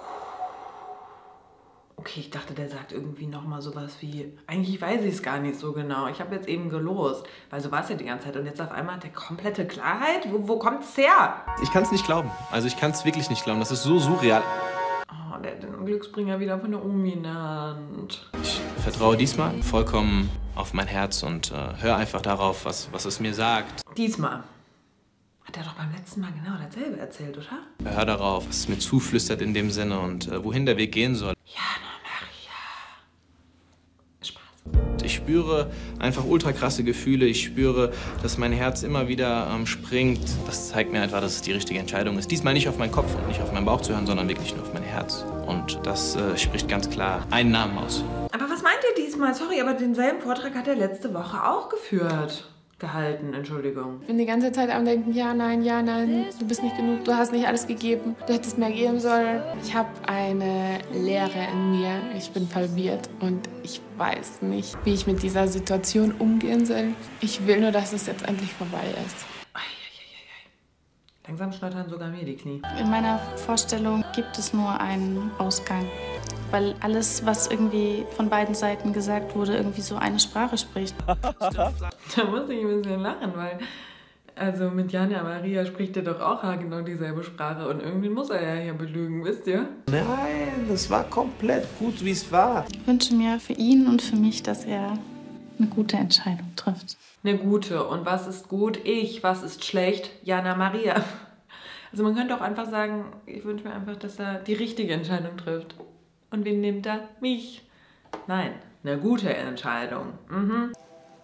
Okay, ich dachte, der sagt irgendwie nochmal sowas wie, eigentlich weiß ich es gar nicht so genau. Ich habe jetzt eben gelost, weil so war es ja die ganze Zeit. Und jetzt auf einmal hat der komplette Klarheit. Wo, wo kommt es her? Ich kann es nicht glauben. Also ich kann es wirklich nicht glauben. Das ist so surreal. Oh, der hat den Glücksbringer wieder von der Omi in der Hand. Ich vertraue diesmal vollkommen auf mein Herz und äh, höre einfach darauf, was, was es mir sagt. Diesmal. Hat er doch beim letzten Mal genau dasselbe erzählt, oder? Hör darauf, was es mir zuflüstert in dem Sinne und äh, wohin der Weg gehen soll. Jana Maria. Spaß. Ich spüre einfach ultra krasse Gefühle. Ich spüre, dass mein Herz immer wieder ähm, springt. Das zeigt mir einfach, dass es die richtige Entscheidung ist. Diesmal nicht auf meinen Kopf und nicht auf meinen Bauch zu hören, sondern wirklich nur auf mein Herz. Und das äh, spricht ganz klar einen Namen aus. Aber was meint ihr diesmal? Sorry, aber denselben Vortrag hat er letzte Woche auch geführt. Gehalten, Entschuldigung. Ich bin die ganze Zeit am Denken, ja, nein, ja, nein, du bist nicht genug, du hast nicht alles gegeben, du hättest mehr geben sollen. Ich habe eine Leere in mir, ich bin verwirrt und ich weiß nicht, wie ich mit dieser Situation umgehen soll. Ich will nur, dass es jetzt endlich vorbei ist. Langsam schneidern sogar mir die Knie. In meiner Vorstellung gibt es nur einen Ausgang. Weil alles, was irgendwie von beiden Seiten gesagt wurde, irgendwie so eine Sprache spricht. Da muss ich ein bisschen lachen, weil also mit Jana Maria spricht er doch auch genau dieselbe Sprache und irgendwie muss er ja hier belügen, wisst ihr? Nein, das war komplett gut, wie es war. Ich wünsche mir für ihn und für mich, dass er eine gute Entscheidung trifft. Eine gute. Und was ist gut? Ich. Was ist schlecht? Jana Maria. Also man könnte auch einfach sagen, ich wünsche mir einfach, dass er die richtige Entscheidung trifft. Und wen nimmt er? Mich. Nein, eine gute Entscheidung. Mhm.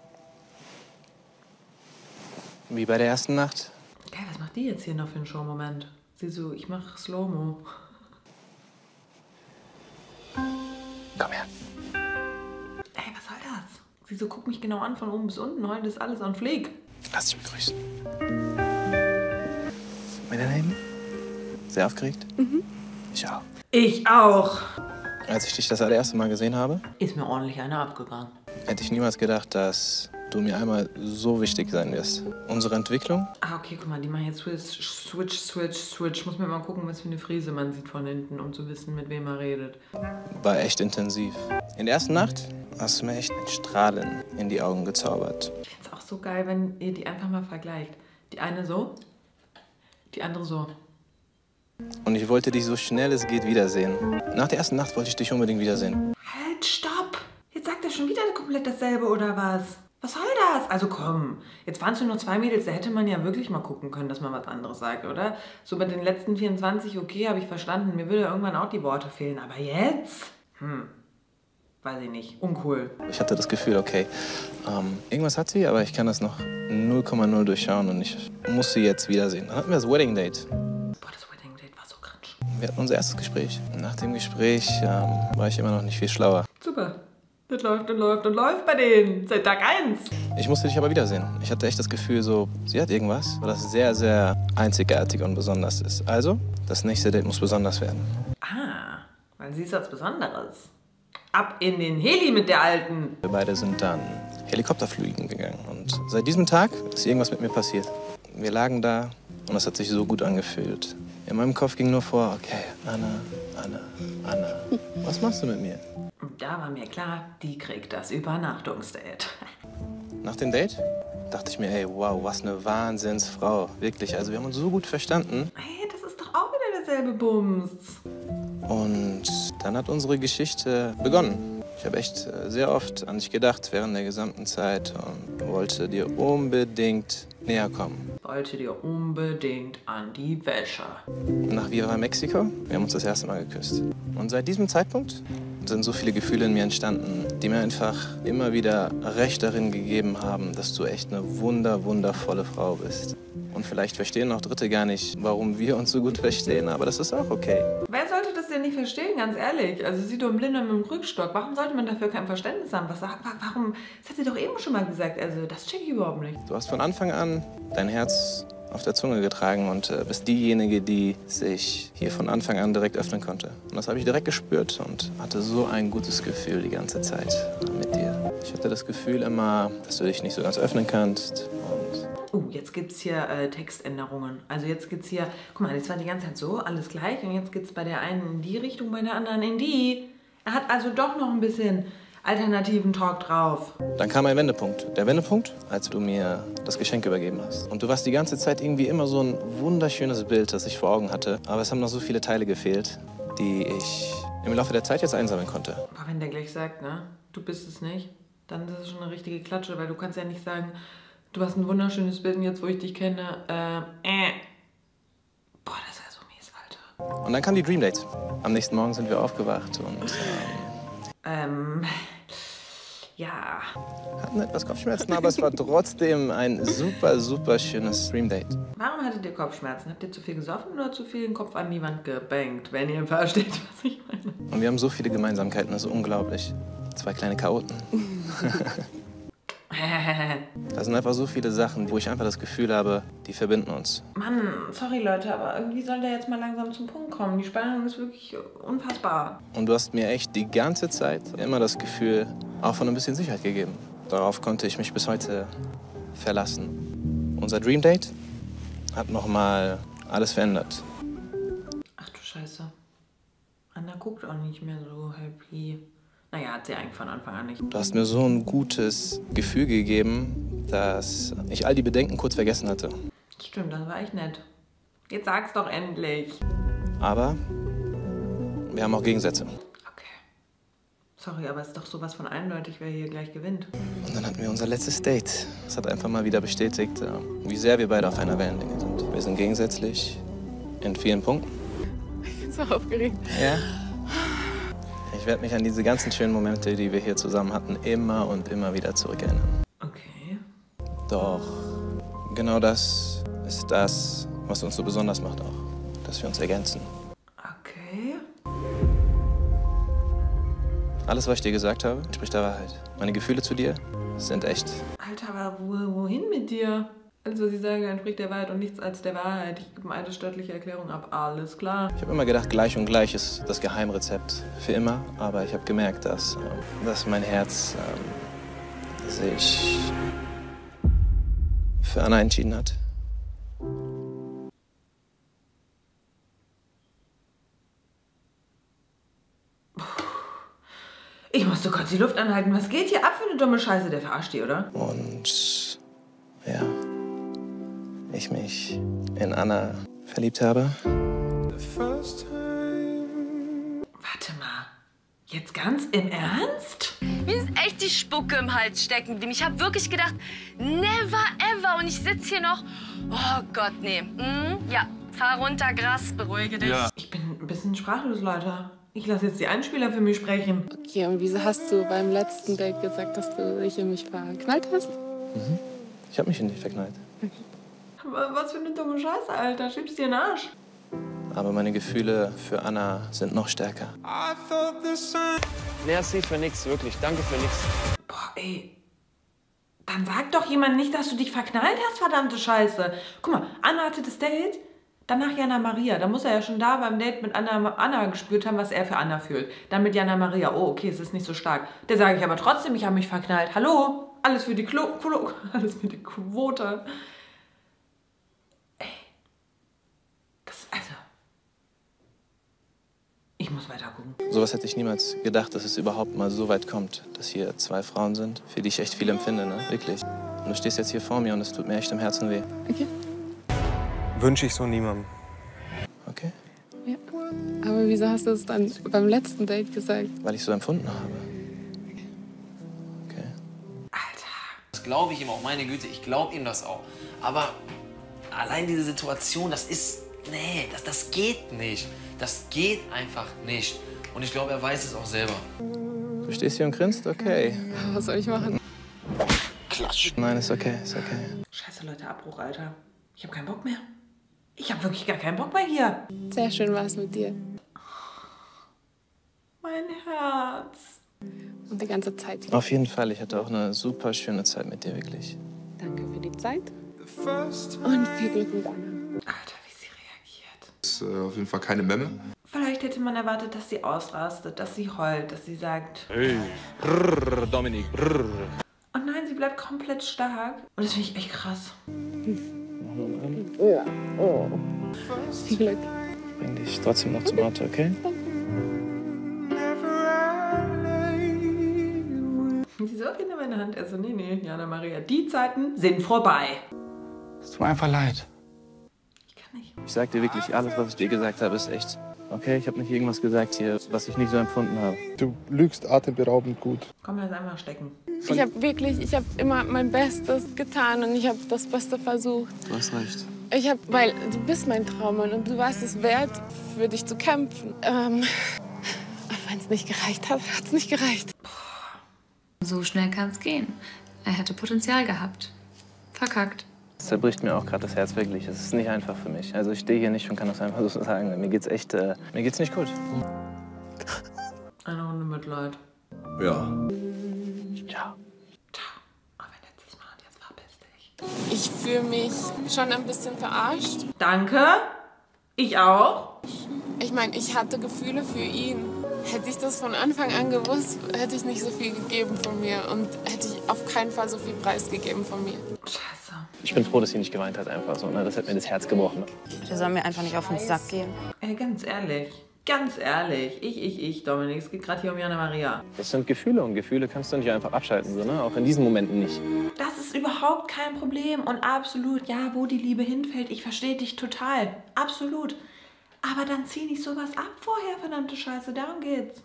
Wie bei der ersten Nacht. Geil, was macht die jetzt hier noch für einen Showmoment? Sie so, ich mach Slow-Mo. Komm her. Ey, was soll das? Sie so, guck mich genau an, von oben bis unten. Heute ist alles on fleek. Lass dich begrüßen. Mit deinen Händen? Sehr aufgeregt? Mhm. Ich auch. Ich auch. Als ich dich das allererste Mal gesehen habe, ist mir ordentlich einer abgegangen. Hätte ich niemals gedacht, dass du mir einmal so wichtig sein wirst. Unsere Entwicklung? Ah, okay, guck mal, die machen jetzt Switch, Switch, Switch, Switch. Muss mir mal gucken, was für eine Frise man sieht von hinten, um zu wissen, mit wem er redet. War echt intensiv. In der ersten Nacht hast du mir echt ein Strahlen in die Augen gezaubert. Ich find's auch so geil, wenn ihr die einfach mal vergleicht. Die eine so, die andere so. Und ich wollte dich so schnell es geht wiedersehen. Nach der ersten Nacht wollte ich dich unbedingt wiedersehen. Halt, stopp! Jetzt sagt er schon wieder komplett dasselbe, oder was? Was soll das? Also komm, jetzt waren es nur zwei Mädels, da hätte man ja wirklich mal gucken können, dass man was anderes sagt, oder? So bei den letzten vierundzwanzig, okay, habe ich verstanden, mir würde irgendwann auch die Worte fehlen. Aber jetzt? Hm, weiß ich nicht, uncool. Ich hatte das Gefühl, okay, ähm, irgendwas hat sie, aber ich kann das noch null Komma null durchschauen und ich muss sie jetzt wiedersehen. Dann hatten wir das Wedding Date. wir hatten unser erstes Gespräch. Nach dem Gespräch ähm, war ich immer noch nicht viel schlauer. Super. Das läuft und läuft und läuft bei denen. Seit Tag eins. Ich musste dich aber wiedersehen. Ich hatte echt das Gefühl, so, sie hat irgendwas, das sehr, sehr einzigartig und besonders ist. Also, das nächste Date muss besonders werden. Ah, weil sie ist was Besonderes. Ab in den Heli mit der Alten. Wir beide sind dann Helikopterfliegen gegangen. Und seit diesem Tag ist irgendwas mit mir passiert. Wir lagen da und es hat sich so gut angefühlt. In meinem Kopf ging nur vor, okay, Anna, Anna, Anna, was machst du mit mir? Und da war mir klar, die kriegt das Übernachtungsdate. Nach dem Date dachte ich mir, hey, wow, was eine Wahnsinnsfrau. Wirklich, also wir haben uns so gut verstanden. Hey, das ist doch auch wieder derselbe Bums. Und dann hat unsere Geschichte begonnen. Ich habe echt sehr oft an dich gedacht während der gesamten Zeit und wollte dir unbedingt näher kommen. Wollte dir unbedingt an die Wäsche. Nach Viva Mexico, wir haben uns das erste Mal geküsst. Und seit diesem Zeitpunkt sind so viele Gefühle in mir entstanden, die mir einfach immer wieder Recht darin gegeben haben, dass du echt eine wunder, wundervolle Frau bist. Und vielleicht verstehen auch Dritte gar nicht, warum wir uns so gut verstehen, aber das ist auch okay. Wer sollte das denn nicht verstehen, ganz ehrlich? Also sie doch ein Blinder mit dem Rückstock. Warum sollte man dafür kein Verständnis haben? Was, warum? Das hat sie doch eben schon mal gesagt. Also das check ich überhaupt nicht. Du hast von Anfang an dein Herz auf der Zunge getragen und äh, bist diejenige, die sich hier von Anfang an direkt öffnen konnte. Und das habe ich direkt gespürt und hatte so ein gutes Gefühl die ganze Zeit mit dir. Ich hatte das Gefühl immer, dass du dich nicht so ganz öffnen kannst. Und oh, jetzt gibt's hier äh, Textänderungen. Also jetzt geht's hier, guck mal, das war die ganze Zeit so, alles gleich. Und jetzt geht's bei der einen in die Richtung, bei der anderen in die. Er hat also doch noch ein bisschen alternativen Talk drauf. Dann kam ein Wendepunkt. Der Wendepunkt, als du mir das Geschenk übergeben hast. Und du warst die ganze Zeit irgendwie immer so ein wunderschönes Bild, das ich vor Augen hatte. Aber es haben noch so viele Teile gefehlt, die ich im Laufe der Zeit jetzt einsammeln konnte. Aber wenn der gleich sagt, ne, du bist es nicht, dann ist es schon eine richtige Klatsche, weil du kannst ja nicht sagen, du hast ein wunderschönes Bild und jetzt, wo ich dich kenne, äh, äh. Boah, das ist ja so mies, Alter. Und dann kam die Dream Date. Am nächsten Morgen sind wir aufgewacht und, ähm, ja. hatten etwas Kopfschmerzen, aber es war trotzdem ein super, super schönes Dream Date. Warum hattet ihr Kopfschmerzen? Habt ihr zu viel gesoffen oder zu viel den Kopf an die Wand gebankt, wenn ihr versteht, was ich meine? Und wir haben so viele Gemeinsamkeiten, das ist unglaublich. Zwei kleine Chaoten. Das sind einfach so viele Sachen, wo ich einfach das Gefühl habe, die verbinden uns. Mann, sorry Leute, aber irgendwie soll der jetzt mal langsam zum Punkt kommen. Die Spannung ist wirklich unfassbar. Und du hast mir echt die ganze Zeit immer das Gefühl, auch von ein bisschen Sicherheit gegeben. Darauf konnte ich mich bis heute verlassen. Unser Dream Date hat nochmal alles verändert. Ach du Scheiße. Anna guckt auch nicht mehr so happy. Naja, hat sie eigentlich von Anfang an nicht. Du hast mir so ein gutes Gefühl gegeben, dass ich all die Bedenken kurz vergessen hatte. Stimmt, das war echt nett. Jetzt sag's doch endlich. Aber wir haben auch Gegensätze. Okay. Sorry, aber es ist doch sowas von eindeutig, wer hier gleich gewinnt. Und dann hatten wir unser letztes Date. Das hat einfach mal wieder bestätigt, wie sehr wir beide auf einer Wellenlänge sind. Wir sind gegensätzlich in vielen Punkten. Ich bin so aufgeregt. Ja. Ich werde mich an diese ganzen schönen Momente, die wir hier zusammen hatten, immer und immer wieder zurückerinnern. Okay. Doch genau das ist das, was uns so besonders macht auch. Dass wir uns ergänzen. Okay. Alles, was ich dir gesagt habe, entspricht der Wahrheit. Meine Gefühle zu dir sind echt. Alter, aber wo, wohin mit dir? Alles, was ich sage, entspricht der Wahrheit und nichts als der Wahrheit. Ich gebe eine alte staatliche Erklärung ab. Alles klar. Ich habe immer gedacht, gleich und gleich ist das Geheimrezept für immer. Aber ich habe gemerkt, dass, ähm, dass mein Herz ähm, sich für Anna entschieden hat. Ich musste kurz die Luft anhalten. Was geht hier ab für eine dumme Scheiße? Der verarscht die, oder? Und ja, ich mich in Anna verliebt habe. Warte mal. Jetzt ganz im Ernst? Mir ist echt die Spucke im Hals stecken geblieben. Ich habe wirklich gedacht, never ever. Und ich sitze hier noch. Oh Gott, nee. Mm, ja, fahr runter, Gras, beruhige dich. Ja. Ich bin ein bisschen sprachlos, Leute. Ich lasse jetzt die Einspieler für mich sprechen. Okay, und wieso hast du beim letzten Date gesagt, dass du dich in mich verknallt hast? Mhm. Ich habe mich in dich verknallt. Was für eine dumme Scheiße, Alter. Schiebst dir in den Arsch. aber meine Gefühle für Anna sind noch stärker. Merci für nix, wirklich. Danke für nix. Boah, ey. Dann sag doch jemand nicht, dass du dich verknallt hast, verdammte Scheiße. Guck mal, Anna hatte das Date, danach Jana Maria. Da muss er ja schon da beim Date mit Anna, Anna gespürt haben, was er für Anna fühlt. Dann mit Jana Maria. Oh, okay, es ist nicht so stark. Der sage ich aber trotzdem, ich habe mich verknallt. Hallo? Alles für die Klo, Klo, alles für die Quote. Ey. Das, also. Ich muss weiter gucken. Sowas hätte ich niemals gedacht, dass es überhaupt mal so weit kommt, dass hier zwei Frauen sind, für die ich echt viel empfinde, ne? Wirklich. Und du stehst jetzt hier vor mir und es tut mir echt im Herzen weh. Okay. Wünsche ich so niemandem. Okay. Ja. Aber wieso hast du es dann beim letzten Date gesagt? Weil ich so empfunden habe. Okay. Das glaube ich ihm auch, meine Güte, ich glaube ihm das auch. Aber allein diese Situation, das ist, nee, das, das geht nicht. Das geht einfach nicht. Und ich glaube, er weiß es auch selber. Du stehst hier und grinst? Okay. Was soll ich machen? Klatsch. Nein, ist okay, ist okay. Scheiße, Leute, Abbruch, Alter. Ich habe keinen Bock mehr. Ich habe wirklich gar keinen Bock mehr hier. Sehr schön war es mit dir. Mein Herz. Und die ganze Zeit. Auf jeden Fall, ich hatte auch eine super schöne Zeit mit dir, wirklich. Danke für die Zeit. Und viel Glück mit Anna. Alter, wie sie reagiert. Das ist äh, auf jeden Fall keine Memme. Vielleicht hätte man erwartet, dass sie ausrastet, dass sie heult, dass sie sagt... Hey, brrr, Dominik, brrr. Und nein, sie bleibt komplett stark. Und das finde ich echt krass. Ja. Oh. Viel Glück. Bring dich trotzdem noch zum Auto, okay? Sie so, okay, nimm meine Hand. Also, nee, nee, Jana Maria, die Zeiten sind vorbei. Es tut mir einfach leid. Ich sag dir wirklich, alles, was ich dir gesagt habe, ist echt. Okay, ich habe nicht irgendwas gesagt hier, was ich nicht so empfunden habe. Du lügst atemberaubend gut. Komm, lass einfach stecken. Ich habe wirklich, ich habe immer mein Bestes getan und ich habe das Beste versucht. Du hast recht. Ich habe, weil du bist mein Traummann und du warst es wert, für dich zu kämpfen. Ähm, wenn es nicht gereicht hat, hat es nicht gereicht. So schnell kann es gehen. Er hätte Potenzial gehabt. Verkackt. Es zerbricht mir auch gerade das Herz, wirklich. Es ist nicht einfach für mich. Also ich stehe hier nicht und kann das einfach so sagen. Mir geht's echt, äh, mir geht's nicht gut. Eine Runde Mitleid. Ja. Ciao. Ich fühle mich schon ein bisschen verarscht. Danke. Ich auch. Ich meine, ich hatte Gefühle für ihn. Hätte ich das von Anfang an gewusst, hätte ich nicht so viel gegeben von mir und hätte ich auf keinen Fall so viel preisgegeben von mir. Scheiße. Ich bin froh, dass sie nicht geweint hat, einfach so. Ne? Das hat mir das Herz gebrochen. Der soll mir einfach nicht auf den Sack gehen. Ey, ganz ehrlich. Ganz ehrlich. Ich, ich, ich, Dominik. Es geht gerade hier um Jana Maria. Das sind Gefühle und Gefühle kannst du nicht einfach abschalten, so, ne? Auch in diesen Momenten nicht. Das ist überhaupt kein Problem und absolut, ja, wo die Liebe hinfällt, ich verstehe dich total, absolut. Aber dann zieh nicht sowas ab vorher, verdammte Scheiße, darum geht's.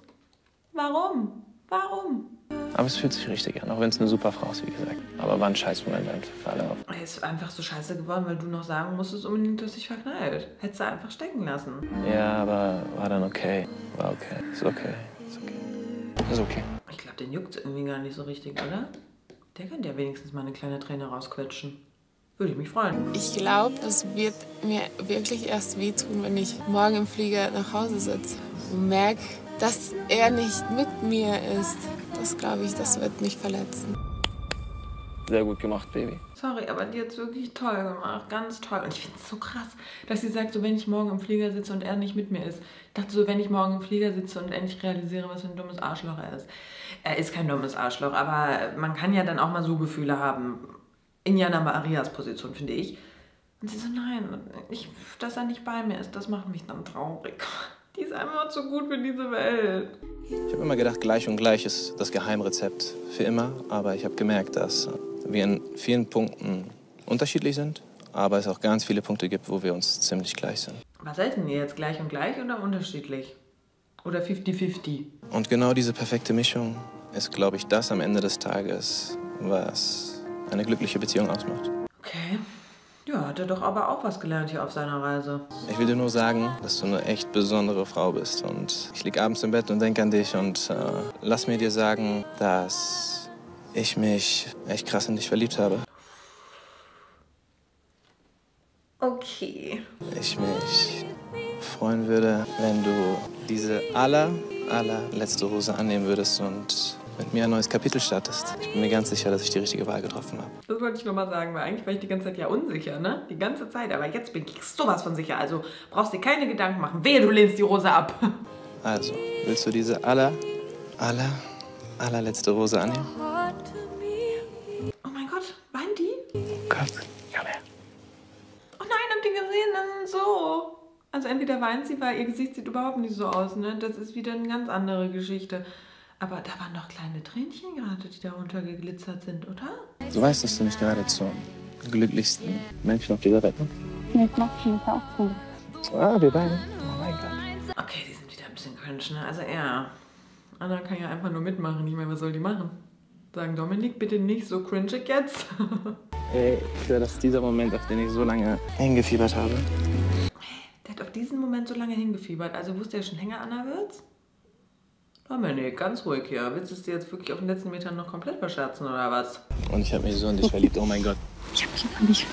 Warum? Warum? Aber es fühlt sich richtig an, auch wenn es eine super Frau ist, wie gesagt. Aber war ein Scheißmoment für alle. Er ist einfach so scheiße geworden, weil du noch sagen musstest unbedingt, dass dich verknallt. Hättest du einfach stecken lassen. Ja, aber war dann okay. War okay. Ist okay. Ist okay. Ist okay. Ich glaube, den juckt's irgendwie gar nicht so richtig, oder? Der könnte ja wenigstens mal eine kleine Träne rausquetschen. Würde ich mich freuen. Ich glaube, das wird mir wirklich erst wehtun, wenn ich morgen im Flieger nach Hause sitze und merke, dass er nicht mit mir ist. Das glaube ich, das wird mich verletzen. Sehr gut gemacht, Baby. Sorry, aber die hat's wirklich toll gemacht. Ganz toll. Und ich finde es so krass, dass sie sagt, so wenn ich morgen im Flieger sitze und er nicht mit mir ist. Ich dachte so, wenn ich morgen im Flieger sitze und endlich realisiere, was für ein dummes Arschloch er ist. Er ist kein dummes Arschloch, aber man kann ja dann auch mal so Gefühle haben. In Jana Marias Position, finde ich. Und sie so, nein, ich, dass er nicht bei mir ist, das macht mich dann traurig. Die ist einfach zu gut für diese Welt. Ich habe immer gedacht, gleich und gleich ist das Geheimrezept für immer. Aber ich habe gemerkt, dass wir in vielen Punkten unterschiedlich sind, aber es auch ganz viele Punkte gibt, wo wir uns ziemlich gleich sind. Was seid denn ihr jetzt, gleich und gleich oder unterschiedlich? Oder fifty fifty? Und genau diese perfekte Mischung ist, glaube ich, das am Ende des Tages, was eine glückliche Beziehung ausmacht. Okay. Ja, hat er doch aber auch was gelernt hier auf seiner Reise. Ich will dir nur sagen, dass du eine echt besondere Frau bist. Und ich lieg abends im Bett und denke an dich und äh, lass mir dir sagen, dass ich mich echt krass in dich verliebt habe. Okay. Ich mich freuen würde, wenn du diese aller, allerletzte Rose annehmen würdest und mit mir ein neues Kapitel startest. Ich bin mir ganz sicher, dass ich die richtige Wahl getroffen habe. Das wollte ich nur mal sagen, weil eigentlich war ich die ganze Zeit ja unsicher, ne? Die ganze Zeit, aber jetzt bin ich sowas von sicher. Also brauchst dir keine Gedanken machen. Wehe, du lehnst die Rose ab. Also, willst du diese aller, aller, allerletzte Rose annehmen? Oh mein Gott, weinen die? Gott, komm her. Oh nein, habt ihr gesehen? Das ist so. Also entweder weint sie, weil ihr Gesicht sieht überhaupt nicht so aus, ne? Das ist wieder eine ganz andere Geschichte. Aber da waren doch kleine Tränchen gerade, die da runtergeglitzert sind, oder? Du weißt, dass du mich gerade zum glücklichsten Menschen auf dieser Welt machst? Ich mach mich auch so. Ah, wir beide. Oh mein Gott. Okay, die sind wieder ein bisschen cringe, ne? Also ja, Anna kann ja einfach nur mitmachen. Ich meine, was soll die machen? Sagen, Dominik, bitte nicht so cringig jetzt. Ey, ich höre, das ist dieser Moment, auf den ich so lange hingefiebert habe. Der hat auf diesen Moment so lange hingefiebert. Also wusste er schon länger, Anna wird's? Dominik, ganz ruhig hier. Willst du es dir jetzt wirklich auf den letzten Metern noch komplett verscherzen, oder was? Und ich habe mich so in dich verliebt, oh mein Gott. Ich hab mich an dich.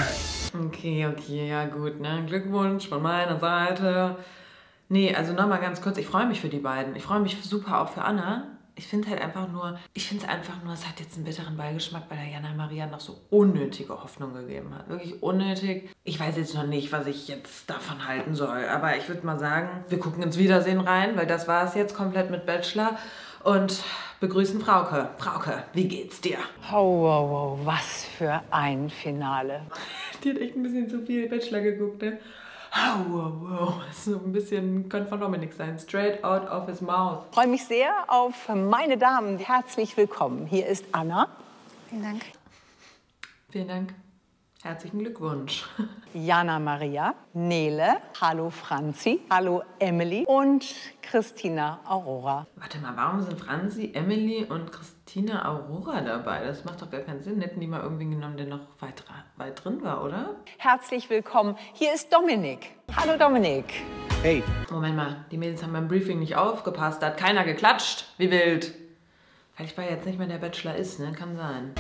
Okay, okay, ja gut, ne? Glückwunsch von meiner Seite. Nee, also nochmal ganz kurz, ich freue mich für die beiden. Ich freue mich super auch für Anna. Ich finde halt einfach nur, ich finde es einfach nur, es hat jetzt einen bitteren Beigeschmack, weil der Jana Maria noch so unnötige Hoffnung gegeben hat. Wirklich unnötig. Ich weiß jetzt noch nicht, was ich jetzt davon halten soll, aber ich würde mal sagen, wir gucken ins Wiedersehen rein, weil das war es jetzt komplett mit Bachelor und begrüßen Frauke. Frauke, wie geht's dir? Oh, wow, wow, was für ein Finale. Die hat echt ein bisschen zu viel Bachelor geguckt, ne? Oh, wow, wow. So ein bisschen könnte von Dominik sein. Straight out of his mouth. Ich freue mich sehr auf meine Damen. Herzlich willkommen. Hier ist Anna. Vielen Dank. Vielen Dank. Herzlichen Glückwunsch. Jana Maria, Nele, hallo Franzi, hallo Emily und Christina Aurora. Warte mal, warum sind Franzi, Emily und Christina Aurora dabei? Das macht doch gar keinen Sinn. Hätten die mal irgendwie genommen, der noch weit, weit drin war, oder? Herzlich willkommen. Hier ist Dominik. Hallo Dominik. Hey. Moment mal, die Mädels haben beim Briefing nicht aufgepasst. Da hat keiner geklatscht. Wie wild. Vielleicht weil jetzt nicht mehr der Bachelor ist, ne? Kann sein.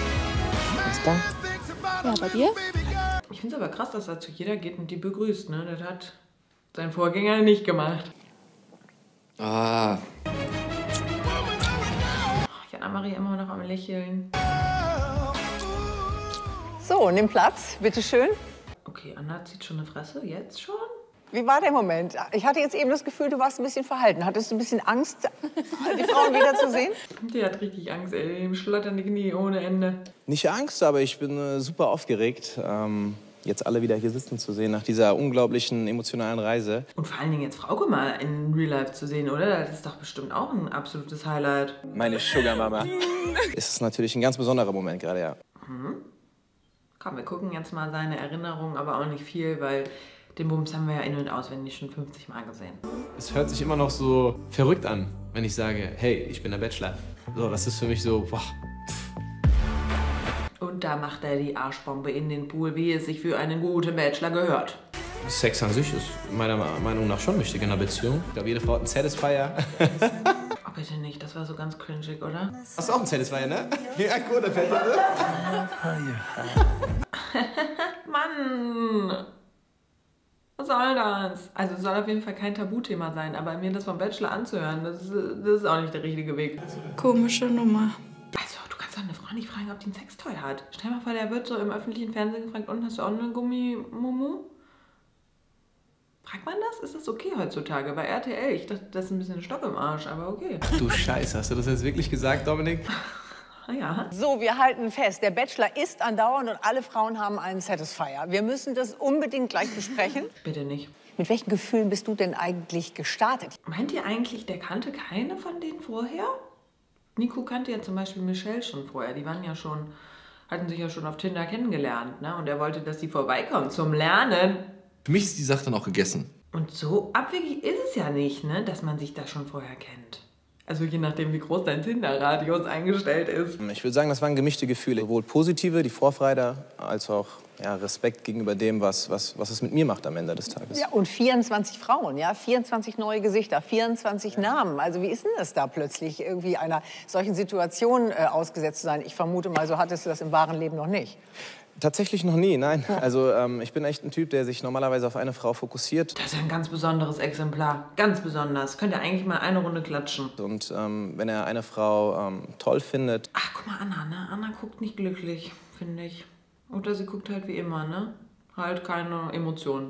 Bis dann. Ja, bei dir? Ich finde es aber krass, dass er zu jeder geht und die begrüßt, ne? Das hat sein Vorgänger nicht gemacht. Ah. Jana Maria immer noch am Lächeln. So, nimm Platz, bitteschön. Okay, Anna zieht schon eine Fresse, jetzt schon? Wie war der Moment? Ich hatte jetzt eben das Gefühl, du warst ein bisschen verhalten. Hattest du ein bisschen Angst, die Frauen wiederzusehen? Die hat richtig Angst, ey. Dem schlottern die Knie ohne Ende. Nicht Angst, aber ich bin äh, super aufgeregt, ähm, jetzt alle wieder hier sitzen zu sehen nach dieser unglaublichen emotionalen Reise. Und vor allen Dingen jetzt Frauke mal in Real Life zu sehen, oder? Das ist doch bestimmt auch ein absolutes Highlight. Meine Sugar Mama. Es ist natürlich ein ganz besonderer Moment gerade, ja. Mhm. Komm, wir gucken jetzt mal seine Erinnerungen, aber auch nicht viel, weil den Bums haben wir ja in- und auswendig schon fünfzig Mal gesehen. Es hört sich immer noch so verrückt an, wenn ich sage, hey, ich bin der Bachelor. So, das ist für mich so, boah. Und da macht er die Arschbombe in den Pool, wie es sich für einen guten Bachelor gehört. Sex an sich ist meiner Meinung nach schon wichtig in einer Beziehung. Ich glaube, jede Frau hat einen Satisfier. Oh, bitte nicht, das war so ganz cringig, oder? Hast du auch einen Satisfier, ne? Ja, gut, der fällt ne? Mann! Was soll das? Also es soll auf jeden Fall kein Tabuthema sein, aber mir das vom Bachelor anzuhören, das ist, das ist auch nicht der richtige Weg. Komische Nummer. Also, du kannst doch eine Frau nicht fragen, ob die ein Sextoy hat. Stell mal vor, der wird so im öffentlichen Fernsehen gefragt, und hast du auch eine Gummi-Mumu? Fragt man das? Ist das okay heutzutage? Bei R T L, ich dachte, das ist ein bisschen Stock im Arsch, aber okay. Du Scheiße, hast du das jetzt wirklich gesagt, Dominik? Ja. So, wir halten fest, der Bachelor ist andauernd und alle Frauen haben einen Satisfier. Wir müssen das unbedingt gleich besprechen. Bitte nicht. Mit welchen Gefühlen bist du denn eigentlich gestartet? Meint ihr eigentlich, der kannte keine von denen vorher? Nico kannte ja zum Beispiel Michelle schon vorher. Die waren ja schon, hatten sich ja schon auf Tinder kennengelernt, ne? Und er wollte, dass sie vorbeikommt zum Lernen. Für mich ist die Sache dann auch gegessen. Und so abwegig ist es ja nicht, ne? Dass man sich da schon vorher kennt. Also je nachdem, wie groß dein Tinder-Radius eingestellt ist. Ich würde sagen, das waren gemischte Gefühle. Sowohl positive, die Vorfreude, als auch ja, Respekt gegenüber dem, was, was, was es mit mir macht am Ende des Tages. Ja, und vierundzwanzig Frauen, ja, vierundzwanzig neue Gesichter, vierundzwanzig Namen. Also wie ist denn das da plötzlich, irgendwie einer solchen Situation äh, ausgesetzt zu sein? Ich vermute mal, so hattest du das im wahren Leben noch nicht. Tatsächlich noch nie, nein. Also ähm, ich bin echt ein Typ, der sich normalerweise auf eine Frau fokussiert. Das ist ja ein ganz besonderes Exemplar. Ganz besonders. Könnt ihr eigentlich mal eine Runde klatschen. Und ähm, wenn er eine Frau ähm, toll findet... Ach, guck mal, Anna, ne? Anna guckt nicht glücklich, finde ich. Oder sie guckt halt wie immer, ne? Halt keine Emotionen.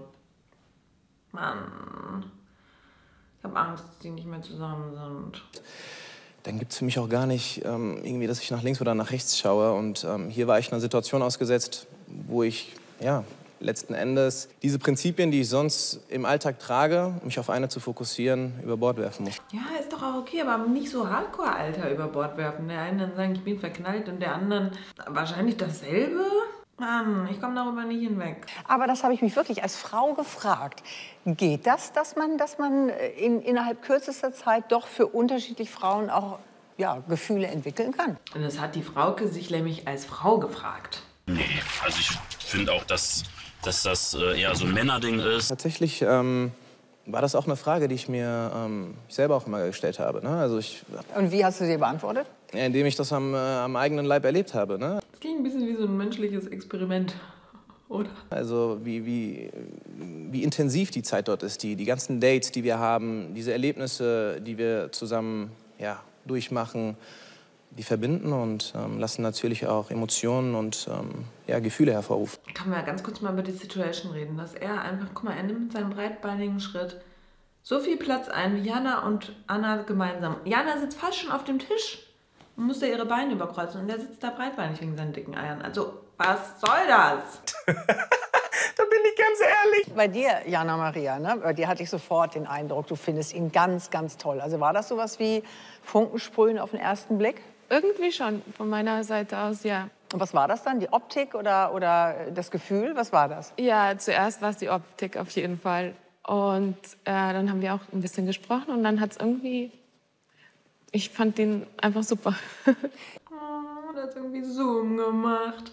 Mann. Ich habe Angst, dass die nicht mehr zusammen sind. Dann gibt es für mich auch gar nicht ähm, irgendwie, dass ich nach links oder nach rechts schaue. Und ähm, hier war ich einer Situation ausgesetzt, wo ich, ja, letzten Endes diese Prinzipien, die ich sonst im Alltag trage, um mich auf eine zu fokussieren, über Bord werfen muss. Ja, ist doch auch okay, aber nicht so hardcore, Alter, über Bord werfen. Der eine dann sagen, ich bin verknallt und der anderen wahrscheinlich dasselbe. Mann, ich komme darüber nicht hinweg. Aber das habe ich mich wirklich als Frau gefragt. Geht das, dass man, dass man in, innerhalb kürzester Zeit doch für unterschiedliche Frauen auch ja, Gefühle entwickeln kann? Und das hat die Frauke sich nämlich als Frau gefragt. Nee, also ich finde auch, dass, dass das äh, eher so ein Männerding ist. Tatsächlich ähm, war das auch eine Frage, die ich mir ähm, selber auch immer gestellt habe. Ne? Also ich, Und wie hast du sie beantwortet? Ja, indem ich das am, äh, am eigenen Leib erlebt habe. Ne? Das klingt ein bisschen wie so ein menschliches Experiment, oder? Also wie, wie, wie intensiv die Zeit dort ist, die, die ganzen Dates, die wir haben, diese Erlebnisse, die wir zusammen ja, durchmachen, die verbinden und ähm, lassen natürlich auch Emotionen und ähm, ja, Gefühle hervorrufen. Kann man ja ganz kurz mal über die Situation reden, dass er einfach, guck mal, er nimmt mit seinem breitbeinigen Schritt so viel Platz ein wie Jana und Anna gemeinsam. Jana sitzt fast schon auf dem Tisch und muss da ihre Beine überkreuzen und der sitzt da breitbeinig wegen seinen dicken Eiern. Also, was soll das? Da bin ich ganz ehrlich. Bei dir, Jana Maria, ne? Bei dir hatte ich sofort den Eindruck, du findest ihn ganz, ganz toll. Also war das sowas wie Funkensprühen auf den ersten Blick? Irgendwie schon, von meiner Seite aus, ja. Und was war das dann? Die Optik oder, oder das Gefühl? Was war das? Ja, zuerst war es die Optik auf jeden Fall. Und äh, dann haben wir auch ein bisschen gesprochen und dann hat es irgendwie... Ich fand den einfach super. Oh, der hat irgendwie Zoom gemacht.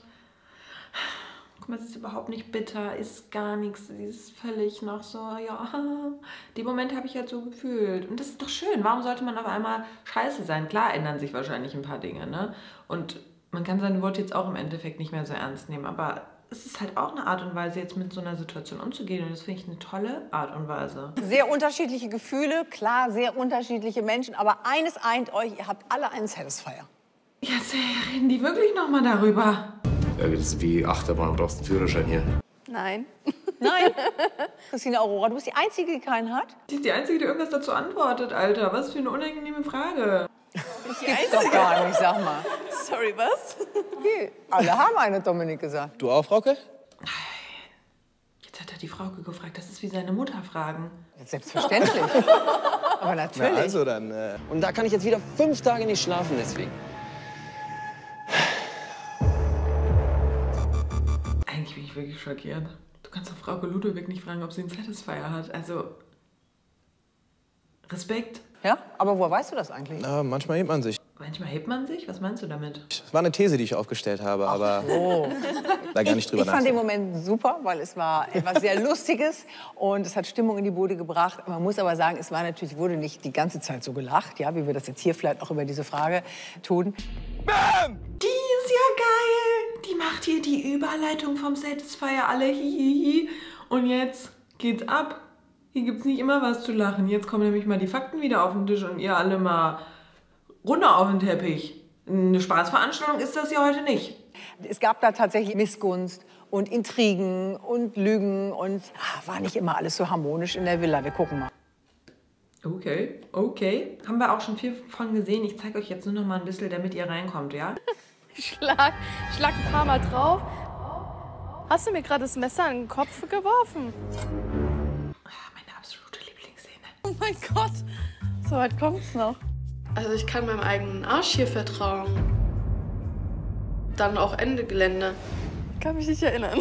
Guck mal, es ist überhaupt nicht bitter, ist gar nichts. Sie ist völlig noch so, ja. Die Momente habe ich halt so gefühlt. Und das ist doch schön. Warum sollte man auf einmal scheiße sein? Klar ändern sich wahrscheinlich ein paar Dinge, ne? Und man kann seine Worte jetzt auch im Endeffekt nicht mehr so ernst nehmen. Aber es ist halt auch eine Art und Weise, jetzt mit so einer Situation umzugehen. Und das finde ich eine tolle Art und Weise. Sehr unterschiedliche Gefühle, klar, sehr unterschiedliche Menschen. Aber eines eint euch, ihr habt alle einen Satisfier. Jetzt reden die wirklich noch mal darüber. Ja, das ist wie Achterbahn, du brauchst einen Führerschein hier. Nein. Nein. Christina Aurora, du bist die Einzige, die keinen hat? Die ist die Einzige, die irgendwas dazu antwortet, Alter. Was für eine unangenehme Frage. Das gibt's doch gar nicht, sag mal. Sorry, was? Okay. Alle haben eine, Dominik gesagt. Du auch, Frauke? Jetzt hat er die Frauke gefragt. Das ist wie seine Mutter fragen. Selbstverständlich. Aber natürlich. Na also dann. Äh Und da kann ich jetzt wieder fünf Tage nicht schlafen deswegen. Eigentlich bin ich wirklich schockiert. Du kannst doch Frauke Ludewig nicht fragen, ob sie einen Satisfier hat. Also, Respekt. Ja, aber woher weißt du das eigentlich? Na, manchmal hebt man sich. Manchmal hebt man sich? Was meinst du damit? Das war eine These, die ich aufgestellt habe, aber Oh. da gar nicht drüber Ich fand den nachdenken. Moment super, weil es war etwas sehr Lustiges und es hat Stimmung in die Bude gebracht. Man muss aber sagen, es war natürlich, wurde nicht die ganze Zeit so gelacht, ja, wie wir das jetzt hier vielleicht auch über diese Frage tun. Bam! Die ist ja geil! Die macht hier die Überleitung vom Satisfier, alle hihihi. Und jetzt geht's ab. Hier gibt's nicht immer was zu lachen. Jetzt kommen nämlich mal die Fakten wieder auf den Tisch und ihr alle mal runter auf den Teppich. Eine Spaßveranstaltung ist das ja heute nicht. Es gab da tatsächlich Missgunst und Intrigen und Lügen und ah, war nicht immer alles so harmonisch in der Villa. Wir gucken mal. Okay, okay. Haben wir auch schon viel von gesehen. Ich zeige euch jetzt nur noch mal ein bisschen, damit ihr reinkommt, ja? Schlag, schlag ein paar Mal drauf. Hast du mir gerade das Messer in den Kopf geworfen? Meine absolute Lieblingsszene. Oh mein Gott, so weit kommt's noch. Also ich kann meinem eigenen Arsch hier vertrauen. Dann auch Ende Gelände. Ich kann mich nicht erinnern.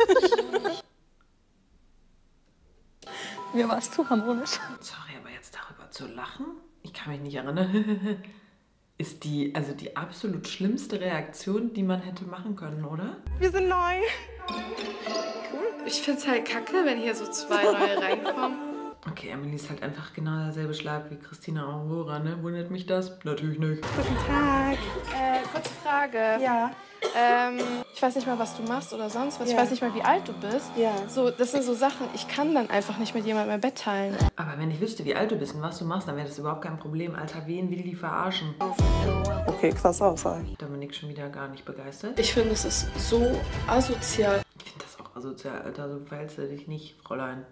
Mir war es zu harmonisch. Sorry, aber jetzt darüber zu lachen? Ich kann mich nicht erinnern. Ist die, also die absolut schlimmste Reaktion, die man hätte machen können, oder? Wir sind neu. Cool. Ich find's halt kacke, wenn hier so zwei neue reinkommen. Okay, Emily ist halt einfach genau derselbe Schlag wie Christina Aurora, ne? Wundert mich das? Natürlich nicht. Guten Tag. Äh, kurze Frage. Ja. ähm, ich weiß nicht mal, was du machst oder sonst was. Ja. Ich weiß nicht mal, wie alt du bist. Ja. So, das sind so Sachen, ich kann dann einfach nicht mit jemandem mein Bett teilen. Aber wenn ich wüsste, wie alt du bist und was du machst, dann wäre das überhaupt kein Problem. Alter, wen will die verarschen? Okay, krass Aussage. Dominik schon wieder gar nicht begeistert. Ich finde, es ist so asozial. Ich finde das auch asozial, Alter. So verhältst du dich nicht, Fräulein.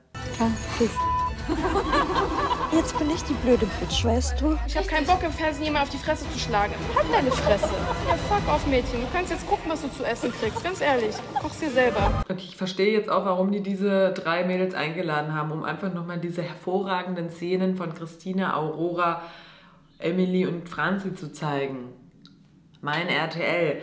Jetzt bin ich die blöde Bitch, weißt du? Ich habe keinen Bock, im Fernsehen jemand auf die Fresse zu schlagen. Halt deine Fresse. Ja, fuck off, Mädchen. Du kannst jetzt gucken, was du zu essen kriegst. Ganz ehrlich. Koch's dir selber. Okay, ich verstehe jetzt auch, warum die diese drei Mädels eingeladen haben, um einfach nochmal diese hervorragenden Szenen von Christina, Aurora, Emily und Franzi zu zeigen. Mein R T L.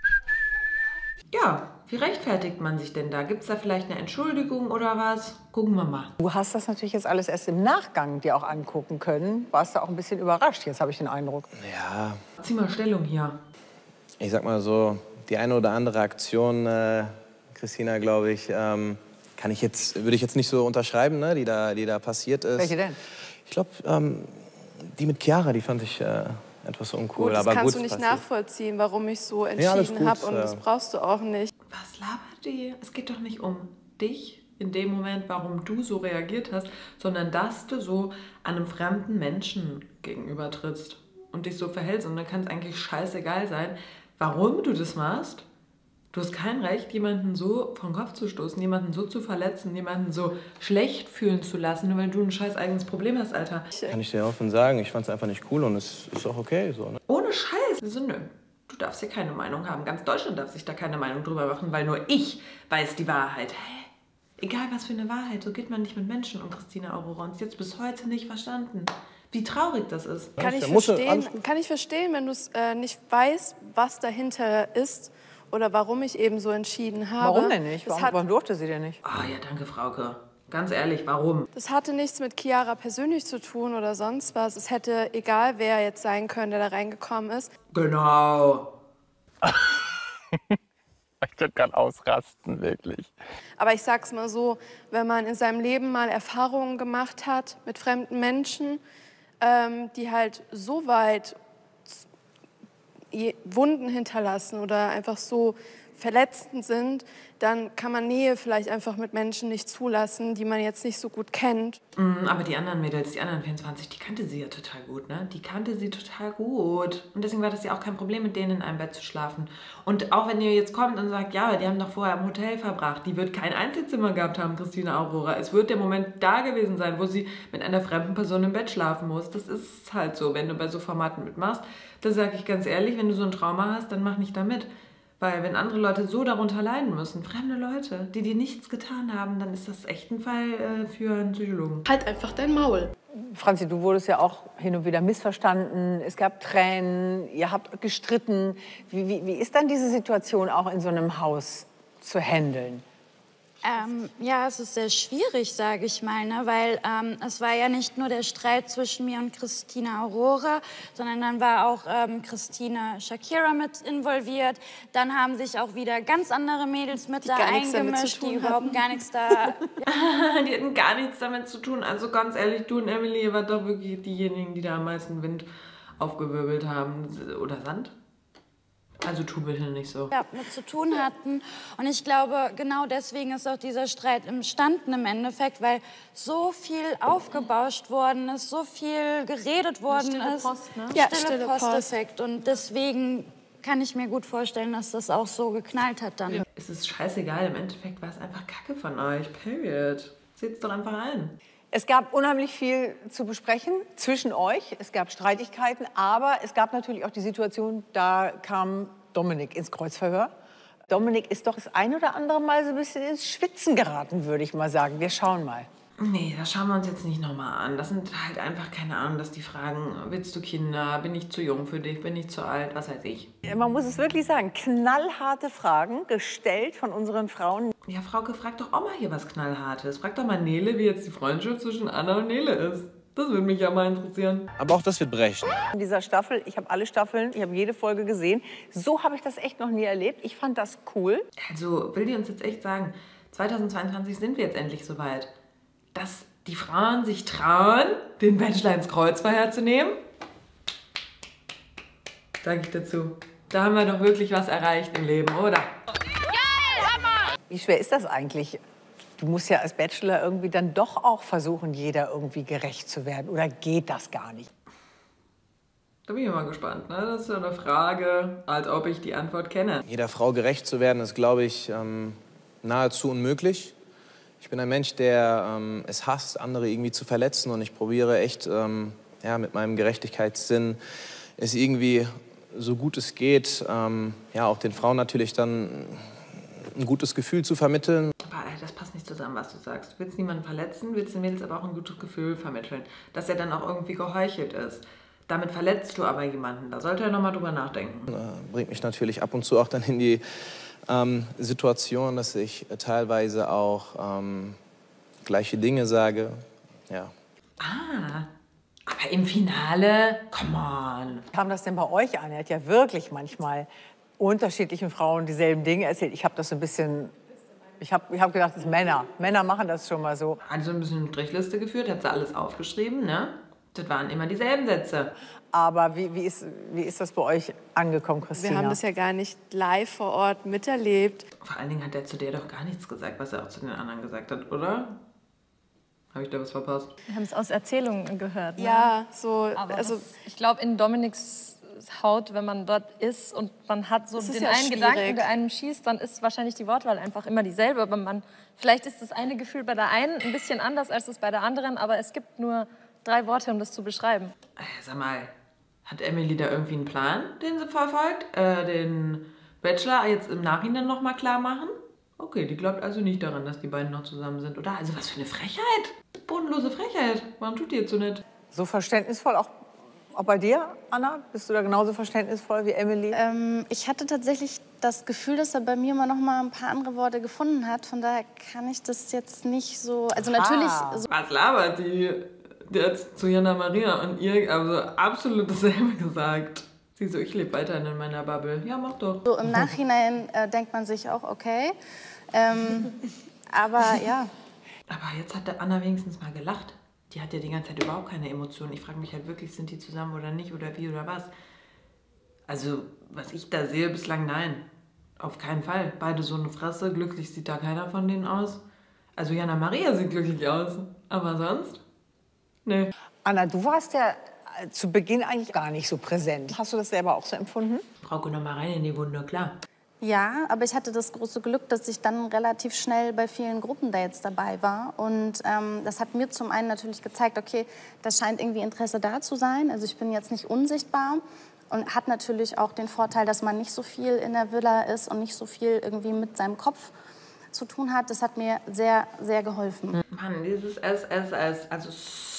Ja, wie rechtfertigt man sich denn da? Gibt es da vielleicht eine Entschuldigung oder was? Gucken wir mal. Du hast das natürlich jetzt alles erst im Nachgang dir auch angucken können. Warst du auch ein bisschen überrascht, jetzt habe ich den Eindruck. Ja, Zieh mal Stellung hier. ich sag mal so, die eine oder andere Aktion, äh, Christina, glaube ich, ähm, kann ich jetzt, würde ich jetzt nicht so unterschreiben, ne, die da, die da passiert ist. Welche denn? Ich glaube, ähm, die mit Chiara, die fand ich äh, etwas uncool. Gut, das aber kannst gut, du nicht passiert. nachvollziehen, warum ich so Ja, alles entschieden gut, habe. Und ja. das brauchst du auch nicht. Was labert die? Es geht doch nicht um dich in dem Moment, warum du so reagiert hast, sondern dass du so einem fremden Menschen gegenüber trittst und dich so verhältst. Und dann kann es eigentlich scheißegal sein, warum du das machst. Du hast kein Recht, jemanden so vom Kopf zu stoßen, jemanden so zu verletzen, jemanden so schlecht fühlen zu lassen, nur weil du ein scheiß eigenes Problem hast, Alter. Kann ich dir offen sagen, ich fand es einfach nicht cool und es ist auch okay so. Ne? Ohne Scheiß. Also nö, du darfst hier keine Meinung haben. Ganz Deutschland darf sich da keine Meinung drüber machen, weil nur ich weiß die Wahrheit. Hä? Egal was für eine Wahrheit, so geht man nicht mit Menschen. Und Christina Aurora uns jetzt bis heute nicht verstanden. Wie traurig das ist. Kann ich verstehen, kann ich verstehen, wenn du es äh, nicht weißt, was dahinter ist oder warum ich eben so entschieden habe. Warum denn nicht? Das Warum, hat, warum durfte sie denn nicht? Ah ja, danke, Frauke. Ganz ehrlich, warum? das hatte nichts mit Chiara persönlich zu tun oder sonst was. Es hätte, egal wer jetzt sein können, der da reingekommen ist. Genau. Ich könnte gerade ausrasten, wirklich. Aber ich sag's mal so, wenn man in seinem Leben mal Erfahrungen gemacht hat mit fremden Menschen, ähm, die halt so weit Wunden hinterlassen oder einfach so verletzend sind, dann kann man Nähe vielleicht einfach mit Menschen nicht zulassen, die man jetzt nicht so gut kennt. Mm, aber die anderen Mädels, die anderen vierundzwanzig, die kannte sie ja total gut, ne? Die kannte sie total gut. Und deswegen war das ja auch kein Problem, mit denen in einem Bett zu schlafen. Und auch wenn ihr jetzt kommt und sagt, ja, aber die haben doch vorher im Hotel verbracht, die wird kein Einzelzimmer gehabt haben, Christina Aurora. Es wird der Moment da gewesen sein, wo sie mit einer fremden Person im Bett schlafen muss. Das ist halt so, wenn du bei so Formaten mitmachst. Da sage ich ganz ehrlich, wenn du so ein Trauma hast, dann mach nicht da mit. Weil wenn andere Leute so darunter leiden müssen, fremde Leute, die dir nichts getan haben, dann ist das echt ein Fall äh, für einen Psychologen. Halt einfach dein Maul. Franzi, du wurdest ja auch hin und wieder missverstanden. Es gab Tränen, ihr habt gestritten. Wie, wie, wie ist dann diese Situation auch in so einem Haus zu handeln? Ähm, ja, es ist sehr schwierig, sage ich mal, ne? Weil ähm, es war ja nicht nur der Streit zwischen mir und Christina Aurora, sondern dann war auch ähm, Christina Shakira mit involviert. Dann haben sich auch wieder ganz andere Mädels mit Die da gar nichts damit zu eingemischt, tun die überhaupt hatten. gar nichts da... Die hatten gar nichts damit zu tun. Also ganz ehrlich, du und Emily, ihr wart doch wirklich diejenigen, die da am meisten Wind aufgewirbelt haben. Oder Sand? Also tu bitte nicht so. Ja, mit zu tun hatten. Und ich glaube, genau deswegen ist auch dieser Streit entstanden im Endeffekt, weil so viel aufgebauscht worden ist, so viel geredet worden Stille ist. Post, ne? Ja, Stille Stille Post. Post-Effekt. Und deswegen kann ich mir gut vorstellen, dass das auch so geknallt hat dann. Es ist scheißegal, im Endeffekt war es einfach Kacke von euch. Period. Seht's doch einfach ein. Es gab unheimlich viel zu besprechen zwischen euch. Es gab Streitigkeiten, aber es gab natürlich auch die Situation, da kam Dominik ins Kreuzverhör. Dominik ist doch das ein oder andere Mal so ein bisschen ins Schwitzen geraten, würde ich mal sagen. Wir schauen mal. Nee, das schauen wir uns jetzt nicht nochmal an. Das sind halt einfach, keine Ahnung, dass die fragen, willst du Kinder, bin ich zu jung für dich, bin ich zu alt, was weiß ich. Man muss es wirklich sagen, knallharte Fragen gestellt von unseren Frauen. Ja, Frauke, frag doch auch mal hier was Knallhartes. Frag doch mal Nele, wie jetzt die Freundschaft zwischen Anna und Nele ist. Das würde mich ja mal interessieren. Aber auch das wird brechen. In dieser Staffel, ich habe alle Staffeln, ich habe jede Folge gesehen. So habe ich das echt noch nie erlebt. Ich fand das cool. Also, will die uns jetzt echt sagen, zweitausendzweiundzwanzig sind wir jetzt endlich soweit, dass die Frauen sich trauen, den Bachelor ins Kreuzverhör zu nehmen? Sag ich dazu. Da haben wir doch wirklich was erreicht im Leben, oder? Wie schwer ist das eigentlich? Du musst ja als Bachelor irgendwie dann doch auch versuchen, jeder irgendwie gerecht zu werden. Oder geht das gar nicht? Da bin ich mal gespannt. Ne? Das ist ja eine Frage, als ob ich die Antwort kenne. Jeder Frau gerecht zu werden, ist, glaube ich, ähm, nahezu unmöglich. Ich bin ein Mensch, der ähm, es hasst, andere irgendwie zu verletzen. Und ich probiere echt ähm, ja, mit meinem Gerechtigkeitssinn es irgendwie so gut es geht, ähm, ja, auch den Frauen natürlich dann ein gutes Gefühl zu vermitteln. Aber ey, das passt nicht zusammen, was du sagst. Du willst niemanden verletzen, willst den Mädels aber auch ein gutes Gefühl vermitteln. Dass er dann auch irgendwie geheuchelt ist. Damit verletzt du aber jemanden. Da sollte er noch mal drüber nachdenken. Äh, bringt mich natürlich ab und zu auch dann in die ähm, Situation, dass ich äh, teilweise auch ähm, gleiche Dinge sage. Ja. Ah, aber im Finale, come on. Wie kam das denn bei euch an? Er hat ja wirklich manchmal unterschiedlichen Frauen dieselben Dinge erzählt. Ich habe das so ein bisschen, ich habe ich hab gedacht, das sind Männer. Männer machen das schon mal so. Hat so ein bisschen eine Strichliste geführt, hat sie alles aufgeschrieben, ne? Das waren immer dieselben Sätze. Aber wie, wie, ist, wie ist das bei euch angekommen, Christina? Wir haben das ja gar nicht live vor Ort miterlebt. Vor allen Dingen hat er zu dir doch gar nichts gesagt, was er auch zu den anderen gesagt hat, oder? Habe ich da was verpasst? Wir haben es aus Erzählungen gehört. Ne? Ja, so. Aber also, das, ich glaube, in Dominiks Haut, wenn man dort ist und man hat so Das ist den ja einen schwierig. Gedanken, der einem schießt, dann ist wahrscheinlich die Wortwahl einfach immer dieselbe. Aber man, vielleicht ist das eine Gefühl bei der einen ein bisschen anders als das bei der anderen, aber es gibt nur drei Worte, um das zu beschreiben. Sag mal, hat Emily da irgendwie einen Plan, den sie verfolgt? Äh, den Bachelor jetzt im Nachhinein noch mal klar machen? Okay, die glaubt also nicht daran, dass die beiden noch zusammen sind, oder? Also was für eine Frechheit. Bodenlose Frechheit. Warum tut die jetzt so nicht? So verständnisvoll auch, auch bei dir, Anna? Bist du da genauso verständnisvoll wie Emily? Ähm, ich hatte tatsächlich das Gefühl, dass er bei mir immer noch mal ein paar andere Worte gefunden hat. Von daher kann ich das jetzt nicht so... Also natürlich... So Was labert die? Die hat zu Jana Maria und ihr also absolut dasselbe gesagt. Sie so, ich lebe weiterhin in meiner Bubble. Ja, mach doch. So im Nachhinein äh, denkt man sich auch, okay. Ähm, aber ja. Aber jetzt hat der Anna wenigstens mal gelacht. Die hat ja die ganze Zeit überhaupt keine Emotionen. Ich frage mich halt wirklich, sind die zusammen oder nicht oder wie oder was? Also, was ich da sehe, bislang nein. Auf keinen Fall. Beide so eine Fresse. Glücklich sieht da keiner von denen aus. Also Jana Maria sieht glücklich aus. Aber sonst? Nee. Anna, du warst ja zu Beginn eigentlich gar nicht so präsent. Hast du das selber auch so empfunden? Frau, geh noch mal rein in die Wunde, klar. Ja, aber ich hatte das große Glück, dass ich dann relativ schnell bei vielen Gruppendates dabei war. Und ähm, das hat mir zum einen natürlich gezeigt, okay, da scheint irgendwie Interesse da zu sein. Also ich bin jetzt nicht unsichtbar. Und hat natürlich auch den Vorteil, dass man nicht so viel in der Villa ist und nicht so viel irgendwie mit seinem Kopf zu tun hat. Das hat mir sehr, sehr geholfen. Mann, dieses S S S, also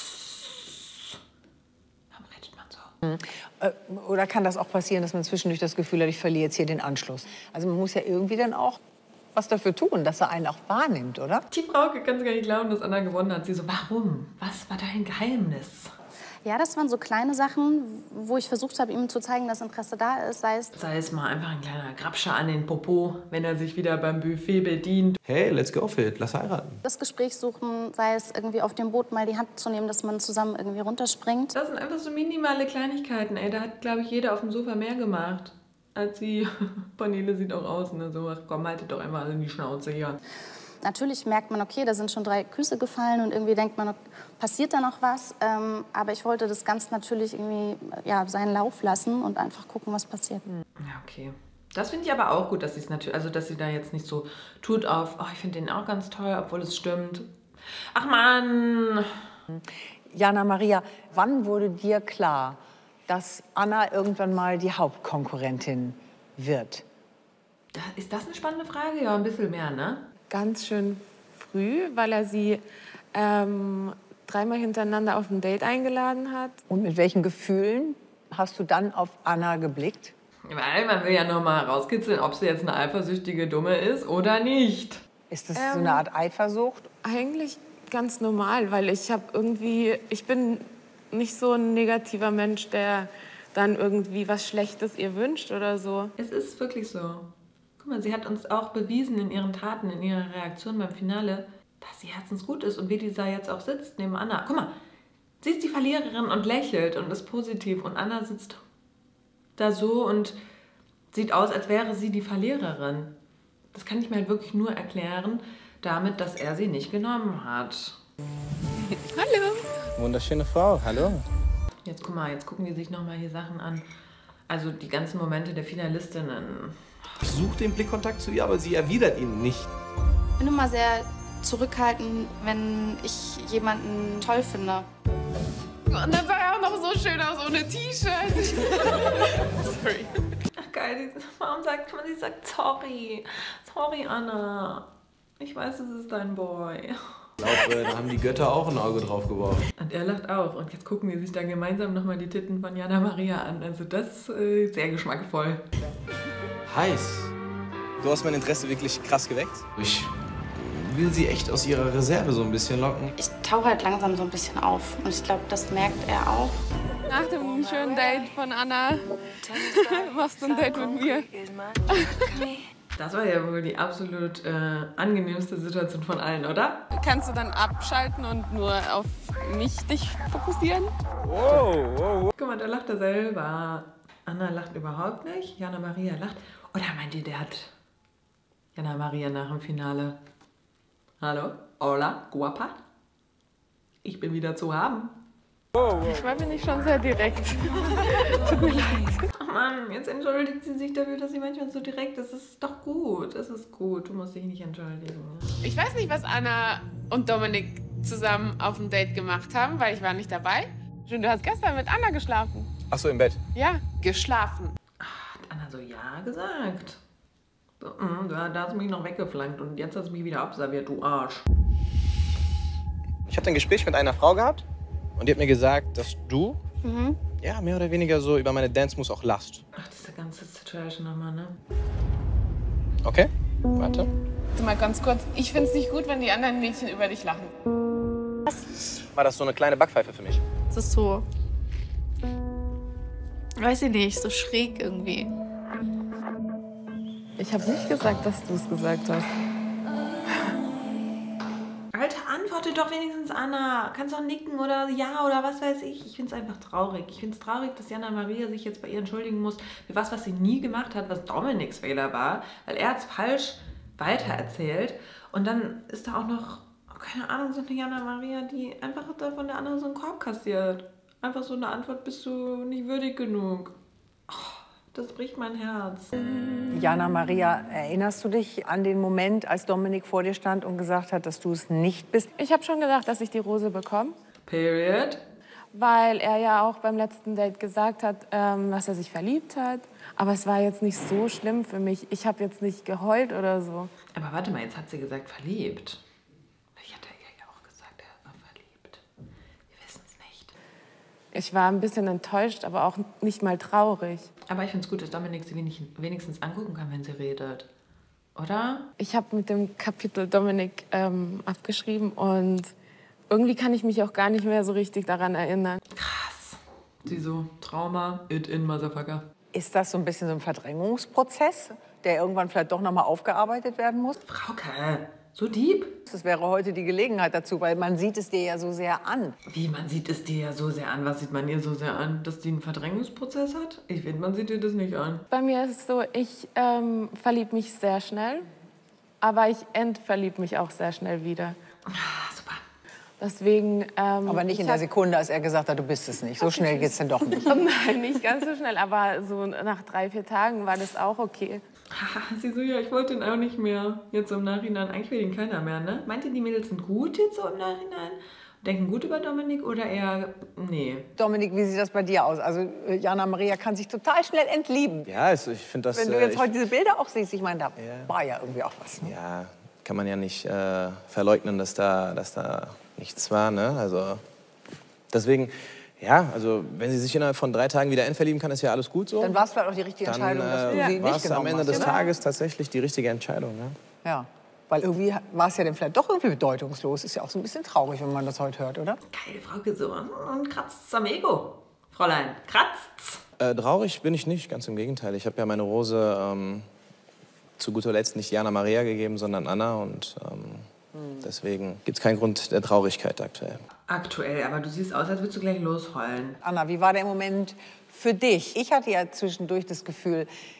Oder kann das auch passieren, dass man zwischendurch das Gefühl hat, ich verliere jetzt hier den Anschluss? Also man muss ja irgendwie dann auch was dafür tun, dass er einen auch wahrnimmt, oder? Die Frau kann es gar nicht glauben, dass Anna gewonnen hat. Sie so, warum? Was war dein Geheimnis? Ja, das waren so kleine Sachen, wo ich versucht habe, ihm zu zeigen, dass Interesse da ist. Sei es, sei es mal einfach ein kleiner Grabscher an den Popo, wenn er sich wieder beim Buffet bedient. Hey, let's go for it, lass heiraten. Das Gespräch suchen, sei es irgendwie auf dem Boot mal die Hand zu nehmen, dass man zusammen irgendwie runterspringt. Das sind einfach so minimale Kleinigkeiten, ey. Da hat, glaube ich, jeder auf dem Sofa mehr gemacht als sie. Cornelia sieht auch aus, ne? So, ach komm, haltet doch einmal alle in die Schnauze hier. Natürlich merkt man, okay, da sind schon drei Küsse gefallen und irgendwie denkt man, passiert da noch was? Ähm, aber ich wollte das ganz natürlich irgendwie ja, seinen Lauf lassen und einfach gucken, was passiert. Ja, okay. Das finde ich aber auch gut, dass sie es natürlich, also dass sie da jetzt nicht so tut auf, oh, ich finde den auch ganz toll, obwohl es stimmt. Ach Mann! Jana Maria, wann wurde dir klar, dass Anna irgendwann mal die Hauptkonkurrentin wird? Da, ist das eine spannende Frage? Ja, ein bisschen mehr, ne? Ganz schön früh, weil er sie ähm, dreimal hintereinander auf ein Date eingeladen hat. Und mit welchen Gefühlen hast du dann auf Anna geblickt? Weil man will ja noch mal herauskitzeln, ob sie jetzt eine eifersüchtige Dumme ist oder nicht. Ist das Ähm, so eine Art Eifersucht? Eigentlich ganz normal, weil ich habe irgendwie, ich bin nicht so ein negativer Mensch, der dann irgendwie was Schlechtes ihr wünscht oder so. Es ist wirklich so. Guck mal, sie hat uns auch bewiesen in ihren Taten, in ihrer Reaktion beim Finale, dass sie herzensgut ist und wie die da jetzt auch sitzt neben Anna. Guck mal, sie ist die Verliererin und lächelt und ist positiv und Anna sitzt da so und Sieht aus, als wäre sie die Verliererin. Das kann ich mir halt wirklich nur erklären, damit, dass er sie nicht genommen hat. Hallo. Wunderschöne Frau, hallo. Jetzt guck mal, jetzt gucken die sich noch mal hier Sachen an. Also die ganzen Momente der Finalistinnen. Ich suche den Blickkontakt zu ihr, aber sie erwidert ihn nicht. Ich bin immer sehr zurückhaltend, wenn ich jemanden toll finde. Und dann sah er auch noch so schön aus ohne T-Shirt. Sorry. Ach geil, warum sagt man, sie sagt sorry. Sorry, Anna. Ich weiß, es ist dein Boy. Ich glaube, da haben die Götter auch ein Auge drauf geworfen. Und er lacht auch. Und jetzt gucken die sich dann gemeinsam nochmal die Titten von Jana Maria an. Also das ist äh, sehr geschmackvoll. Heiß. Du hast mein Interesse wirklich krass geweckt. Ich will sie echt aus ihrer Reserve so ein bisschen locken. Ich tauche halt langsam so ein bisschen auf. Und ich glaube, das merkt er auch. Nach dem schönen Date von Anna machst du ein Date mit mir. Das war ja wohl die absolut äh, angenehmste Situation von allen, oder? Kannst du dann abschalten und nur auf mich dich fokussieren? Wow, wow, wow. Guck mal, da lacht er selber. Anna lacht überhaupt nicht. Jana Maria lacht. Oder meint ihr, der hat Jana Maria nach dem Finale? Hallo? Hola, guapa? Ich bin wieder zu haben. Ich war bin ich schon sehr direkt. Tut mir leid. Ach Mann, jetzt entschuldigt sie sich dafür, dass sie manchmal so direkt ist. Das ist doch gut. Das ist gut. Du musst dich nicht entschuldigen. Ich weiß nicht, was Anna und Dominik zusammen auf dem Date gemacht haben, weil ich war nicht dabei. Und du hast gestern mit Anna geschlafen. Ach so, im Bett? Ja, geschlafen. Hat Anna so ja gesagt? So, mh, da hast du mich noch weggeflankt und jetzt hast du mich wieder abserviert, du Arsch. Ich hatte ein Gespräch mit einer Frau gehabt und die hat mir gesagt, dass du, Mhm. ja, mehr oder weniger so über meine Dance-Moves auch lachst. Ach, diese ganze Situation nochmal, ne? Okay, warte. Warte mal ganz kurz. Ich find's nicht gut, wenn die anderen Mädchen über dich lachen. War das so eine kleine Backpfeife für mich? Es ist so, weiß ich nicht, so schräg irgendwie. Ich habe nicht gesagt, dass du es gesagt hast. Alter, antworte doch wenigstens, Anna. Kannst doch nicken oder ja oder was weiß ich. Ich find's einfach traurig. Ich find's traurig, dass Jana Maria sich jetzt bei ihr entschuldigen muss für was, was sie nie gemacht hat, was Dominiks Fehler war. Weil er hat's falsch weitererzählt. Und dann ist da auch noch, keine Ahnung, so eine Jana Maria, die einfach da von der anderen so einen Korb kassiert. Einfach so eine Antwort, bist du nicht würdig genug. Oh, das bricht mein Herz. Jana Maria, erinnerst du dich an den Moment, als Dominik vor dir stand und gesagt hat, dass du es nicht bist? Ich habe schon gedacht, dass ich die Rose bekomme. Period. Weil er ja auch beim letzten Date gesagt hat, ähm, dass er sich verliebt hat. Aber es war jetzt nicht so schlimm für mich. Ich habe jetzt nicht geheult oder so. Aber warte mal, jetzt hat sie gesagt, verliebt. Ich hatte ihr ja auch gesagt, er war verliebt. Wir wissen es nicht. Ich war ein bisschen enttäuscht, aber auch nicht mal traurig. Aber ich finde es gut, dass Dominik sie wenigstens angucken kann, wenn sie redet. Oder? Ich habe mit dem Kapitel Dominik ähm, abgeschrieben und irgendwie kann ich mich auch gar nicht mehr so richtig daran erinnern. Krass. Sie so, Trauma, it in, Motherfucker. Ist das so ein bisschen so ein Verdrängungsprozess, der irgendwann vielleicht doch noch mal aufgearbeitet werden muss? Frauke, so deep? Das wäre heute die Gelegenheit dazu, weil man sieht es dir ja so sehr an. Wie, man sieht es dir ja so sehr an? Was sieht man ihr so sehr an? Dass die einen Verdrängungsprozess hat? Ich finde, man sieht ihr das nicht an. Bei mir ist es so, ich ähm, verliebe mich sehr schnell, aber ich entverliebe mich auch sehr schnell wieder. Ah, super. Deswegen, ähm, Aber nicht in der Sekunde, als er gesagt hat, du bist es nicht. So schnell geht's denn doch nicht. Nein, nicht ganz so schnell, aber so nach drei, vier Tagen war das auch okay. Sie so, ja, ich wollte ihn auch nicht mehr. Jetzt im Nachhinein, eigentlich will ihn keiner mehr, ne? Meint ihr, die Mädels sind gut jetzt so im Nachhinein? Denken gut über Dominik oder eher, nee? Dominik, wie sieht das bei dir aus? Also Jana Maria kann sich total schnell entlieben. Ja, also ich finde das... Wenn du äh, jetzt ich, heute diese Bilder auch siehst, ich meine, da Ja. war ja irgendwie auch was. Ne? Ja, kann man ja nicht äh, verleugnen, dass da, dass da nichts war, ne? Also deswegen, ja, also wenn sie sich innerhalb von drei Tagen wieder entverlieben kann, ist ja alles gut so. Dann war es vielleicht auch die richtige Dann Entscheidung, dass du äh, sie war nicht es genommen am Ende hast. des Ja. Tages tatsächlich die richtige Entscheidung, ne? Ja, weil irgendwie war es ja dann vielleicht doch irgendwie bedeutungslos. Ist ja auch so ein bisschen traurig, wenn man das heute hört, oder? Geil, Frauke, so und kratzt am Ego. Fräulein, kratzt. Äh, traurig bin ich nicht, ganz im Gegenteil. Ich habe ja meine Rose ähm, zu guter Letzt nicht Jana Maria gegeben, sondern Anna. Und ähm, hm. deswegen gibt es keinen Grund der Traurigkeit aktuell. Aktuell, aber du siehst aus, als würdest du gleich losheulen. Anna, wie war der Moment für dich? Ich hatte ja zwischendurch das Gefühl,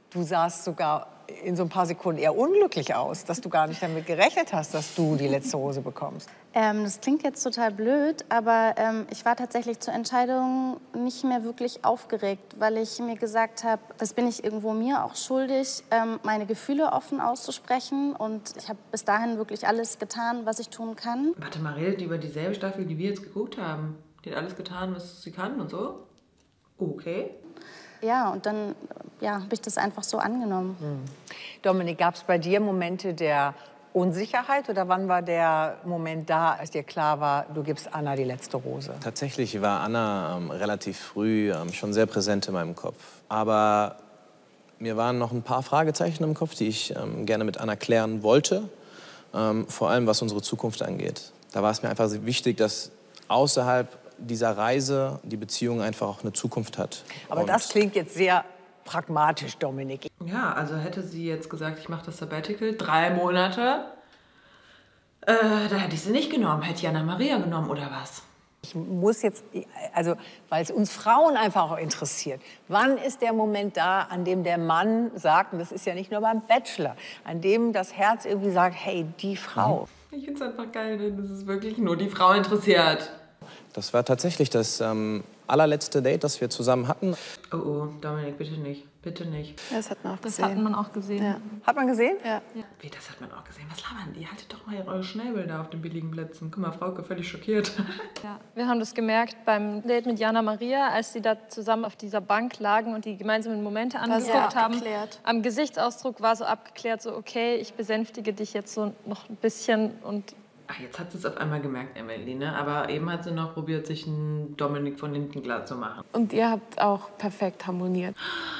Du sahst sogar in so ein paar Sekunden eher unglücklich aus, dass du gar nicht damit gerechnet hast, dass du die letzte Rose bekommst. Ähm, das klingt jetzt total blöd, aber ähm, ich war tatsächlich zur Entscheidung nicht mehr wirklich aufgeregt, weil ich mir gesagt habe, das bin ich irgendwo mir auch schuldig, ähm, meine Gefühle offen auszusprechen. Und ich habe bis dahin wirklich alles getan, was ich tun kann. Warte mal, redet die über dieselbe Staffel, die wir jetzt geguckt haben? Die hat alles getan, was sie kann und so? Okay. Ja, und dann ja, habe ich das einfach so angenommen. Hm. Dominik, gab es bei dir Momente der Unsicherheit oder wann war der Moment da, als dir klar war, du gibst Anna die letzte Rose? Tatsächlich war Anna ähm, relativ früh ähm, schon sehr präsent in meinem Kopf. Aber mir waren noch ein paar Fragezeichen im Kopf, die ich ähm, gerne mit Anna klären wollte. Ähm, vor allem, was unsere Zukunft angeht. Da war es mir einfach wichtig, dass außerhalb dieser Reise die Beziehung einfach auch eine Zukunft hat. Aber Und das klingt jetzt sehr pragmatisch, Dominik. Ja, also hätte sie jetzt gesagt, ich mache das Sabbatical, drei Monate, äh, da hätte ich sie nicht genommen. Hätte Jana Maria genommen oder was? Ich muss jetzt, also weil es uns Frauen einfach auch interessiert, wann ist der Moment da, an dem der Mann sagt, und das ist ja nicht nur beim Bachelor, an dem das Herz irgendwie sagt, hey, die Frau. Ich finde es einfach geil, denn das ist wirklich nur die Frau interessiert. das war tatsächlich das ähm, allerletzte Date, das wir zusammen hatten. Oh, oh, Dominik, bitte nicht. Bitte nicht. Ja, das hat man auch Das gesehen. hat man auch gesehen. Ja. Hat man gesehen? Ja. Ja. Wie, das hat man auch gesehen. Was labern die? Haltet doch mal eure Schnäbel da auf den billigen Plätzen. Guck mal, Frauke, völlig schockiert. Ja. Wir haben das gemerkt beim Date mit Jana Maria, als sie da zusammen auf dieser Bank lagen und die gemeinsamen Momente angeguckt ja haben. abgeklärt. Am Gesichtsausdruck war so abgeklärt, so okay, ich besänftige dich jetzt so noch ein bisschen und Ach, jetzt hat sie es auf einmal gemerkt, Emily, ne? Aber eben hat sie noch probiert, sich einen Dominik von hinten klar zu machen. Und ihr habt auch perfekt harmoniert.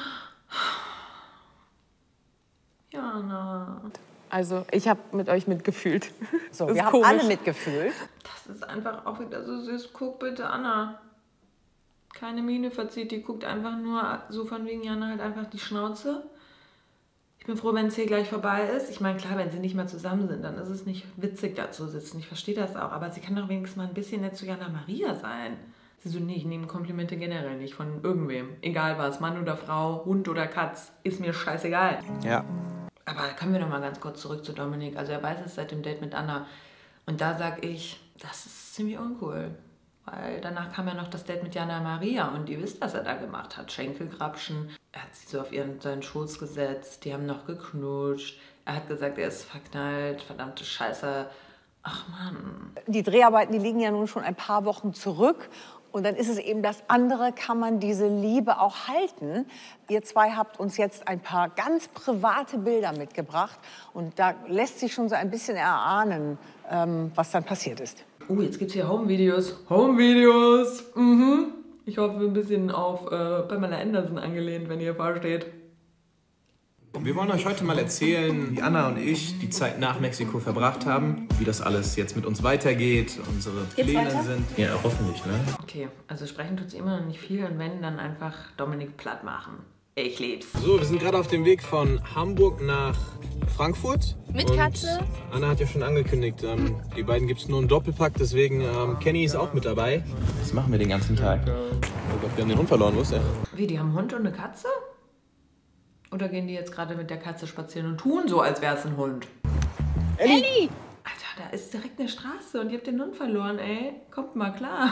Jana. Also ich habe mit euch mitgefühlt. So, Das wir ist haben komisch. alle mitgefühlt. Das ist einfach auch wieder so süß. Guck bitte, Anna. Keine Miene verzieht, die guckt einfach nur so von wegen Jana halt einfach die Schnauze. Ich bin froh, wenn es hier gleich vorbei ist. Ich meine, klar, wenn sie nicht mehr zusammen sind, dann ist es nicht witzig, da zu sitzen. Ich verstehe das auch. Aber sie kann doch wenigstens mal ein bisschen nett zu Jana Maria sein. Sie so, nee, ich nehme Komplimente generell nicht von irgendwem. Egal was, Mann oder Frau, Hund oder Katz, ist mir scheißegal. Ja. Aber kommen wir noch mal ganz kurz zurück zu Dominik. Also er weiß es seit dem Date mit Anna. Und da sag ich, das ist ziemlich uncool. Weil danach kam ja noch das Date mit Jana Maria und ihr wisst, was er da gemacht hat. Schenkelgrapschen. Er hat sie so auf ihren, seinen Schoß gesetzt. Die haben noch geknutscht. Er hat gesagt, er ist verknallt. Verdammte Scheiße. Ach Mann. Die Dreharbeiten, die liegen ja nun schon ein paar Wochen zurück. Und dann ist es eben das andere, kann man diese Liebe auch halten. Ihr zwei habt uns jetzt ein paar ganz private Bilder mitgebracht. Und da lässt sich schon so ein bisschen erahnen, ähm, was dann passiert ist. Uh, jetzt gibt's hier Home-Videos. Home-Videos! Mhm. Ich hoffe, ein bisschen auf äh, Pamela Anderson angelehnt, wenn ihr versteht. Wir wollen euch heute mal erzählen, wie Anna und ich die Zeit nach Mexiko verbracht haben, wie das alles jetzt mit uns weitergeht, unsere Pläne sind. Ja, hoffentlich, ne? Okay, also sprechen tut's immer noch nicht viel und wenn, dann einfach Dominik platt machen. Ich lieb's. So, wir sind gerade auf dem Weg von Hamburg nach Frankfurt. Mit Und Katze? Anna hat ja schon angekündigt, ähm, die beiden gibt es nur einen Doppelpack, deswegen ähm, Kenny ist auch mit dabei. Was machen wir den ganzen Tag? Oh Gott, wir haben den Hund verloren, wo ist der? Wie, die haben einen Hund und eine Katze? Oder gehen die jetzt gerade mit der Katze spazieren und tun so, als wäre es ein Hund? Elli! Elli! Alter, da ist direkt eine Straße und ihr habt den Hund verloren, ey. Kommt mal klar.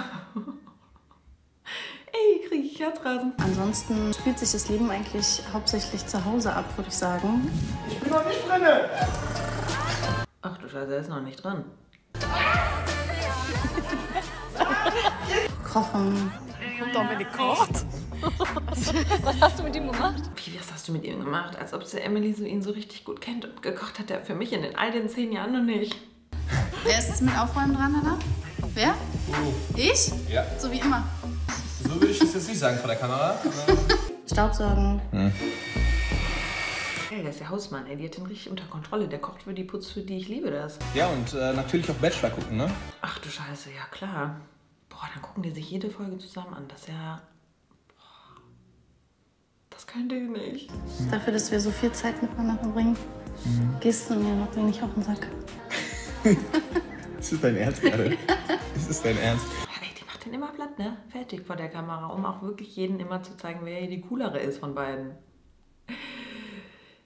Ey, krieg ich Herzrasen. Ansonsten spielt sich das Leben eigentlich hauptsächlich zu Hause ab, würde ich sagen. Ich bin noch nicht drinne! Ach du Scheiße, er ist noch nicht dran. Kochen. Dominik kocht. Was hast du mit ihm gemacht? Wie, was hast du mit ihm gemacht? Als ob sie Emily so ihn so richtig gut kennt und gekocht hat er für mich in den all den zehn Jahren noch nicht. Wer ist jetzt mit Aufräumen dran, Anna? Wer? Du. Ich? Ja. So wie immer. So würde ich das jetzt nicht sagen vor der Kamera. Staubsaugen. Hm. Hey, der ist der Hausmann, ey. Die hat den richtig unter Kontrolle. Der kocht für die, putzt für die. Ich liebe das. Ja, und äh, natürlich auch Bachelor gucken, ne? Ach du Scheiße, ja klar. Boah, dann gucken die sich jede Folge zusammen an. Das ist ja... Boah, das könnte ich nicht. Dafür, dass wir so viel Zeit miteinander verbringen, Mhm. gehst du mir noch wenig auf den Sack. Ist das dein Ernst gerade? Ist das dein Ernst? Ey, die macht den immer platt, ne? Fertig vor der Kamera, um auch wirklich jeden immer zu zeigen, wer hier die coolere ist von beiden.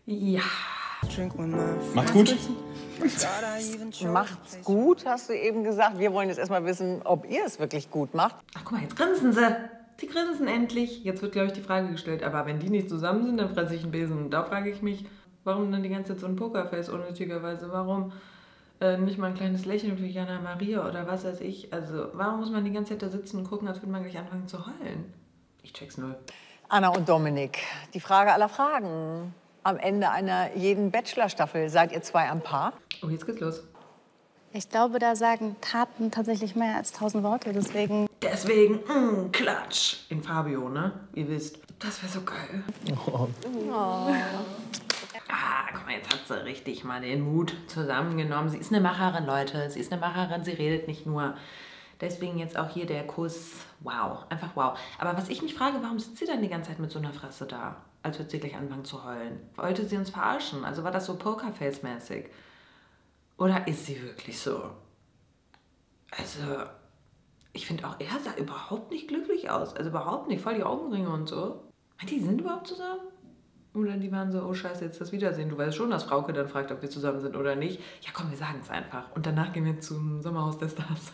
Ja. Macht's gut. Macht's gut, hast du eben gesagt. Wir wollen jetzt erstmal wissen, ob ihr es wirklich gut macht. Ach, guck mal, jetzt grinsen sie. Die grinsen endlich. Jetzt wird, glaube ich, die Frage gestellt, aber wenn die nicht zusammen sind, dann fresse ich einen Besen. Und da frage ich mich, warum dann die ganze Zeit so ein Pokerface unnötigerweise? Warum äh, nicht mal ein kleines Lächeln für Jana Maria oder was weiß ich? Also, warum muss man die ganze Zeit da sitzen und gucken, als würde man gleich anfangen zu heulen? Ich check's null. Anna und Dominik, die Frage aller Fragen. Am Ende einer jeden Bachelor-Staffel seid ihr zwei am Paar. Oh, jetzt geht's los. Ich glaube, da sagen Taten tatsächlich mehr als tausend Worte, deswegen... Deswegen, mh, Klatsch. In Fabio, ne? Ihr wisst, das wäre so geil. Oh. Oh. Ah, guck mal, jetzt hat sie richtig mal den Mut zusammengenommen. Sie ist eine Macherin, Leute. Sie ist eine Macherin, sie redet nicht nur. Deswegen jetzt auch hier der Kuss. Wow, einfach wow. Aber was ich mich frage, warum sitzt sie dann die ganze Zeit mit so einer Fresse da? Als würde sie gleich anfangen zu heulen. Wollte sie uns verarschen? Also war das so Pokerface-mäßig? Oder ist sie wirklich so? Also, ich finde auch, er sah überhaupt nicht glücklich aus. Also überhaupt nicht, voll die Augenringe und so. Die sind überhaupt zusammen? Oder die waren so, oh scheiße, jetzt das Wiedersehen. Du weißt schon, dass Frauke dann fragt, ob wir zusammen sind oder nicht. Ja komm, wir sagen es einfach. Und danach gehen wir zum Sommerhaus der Stars.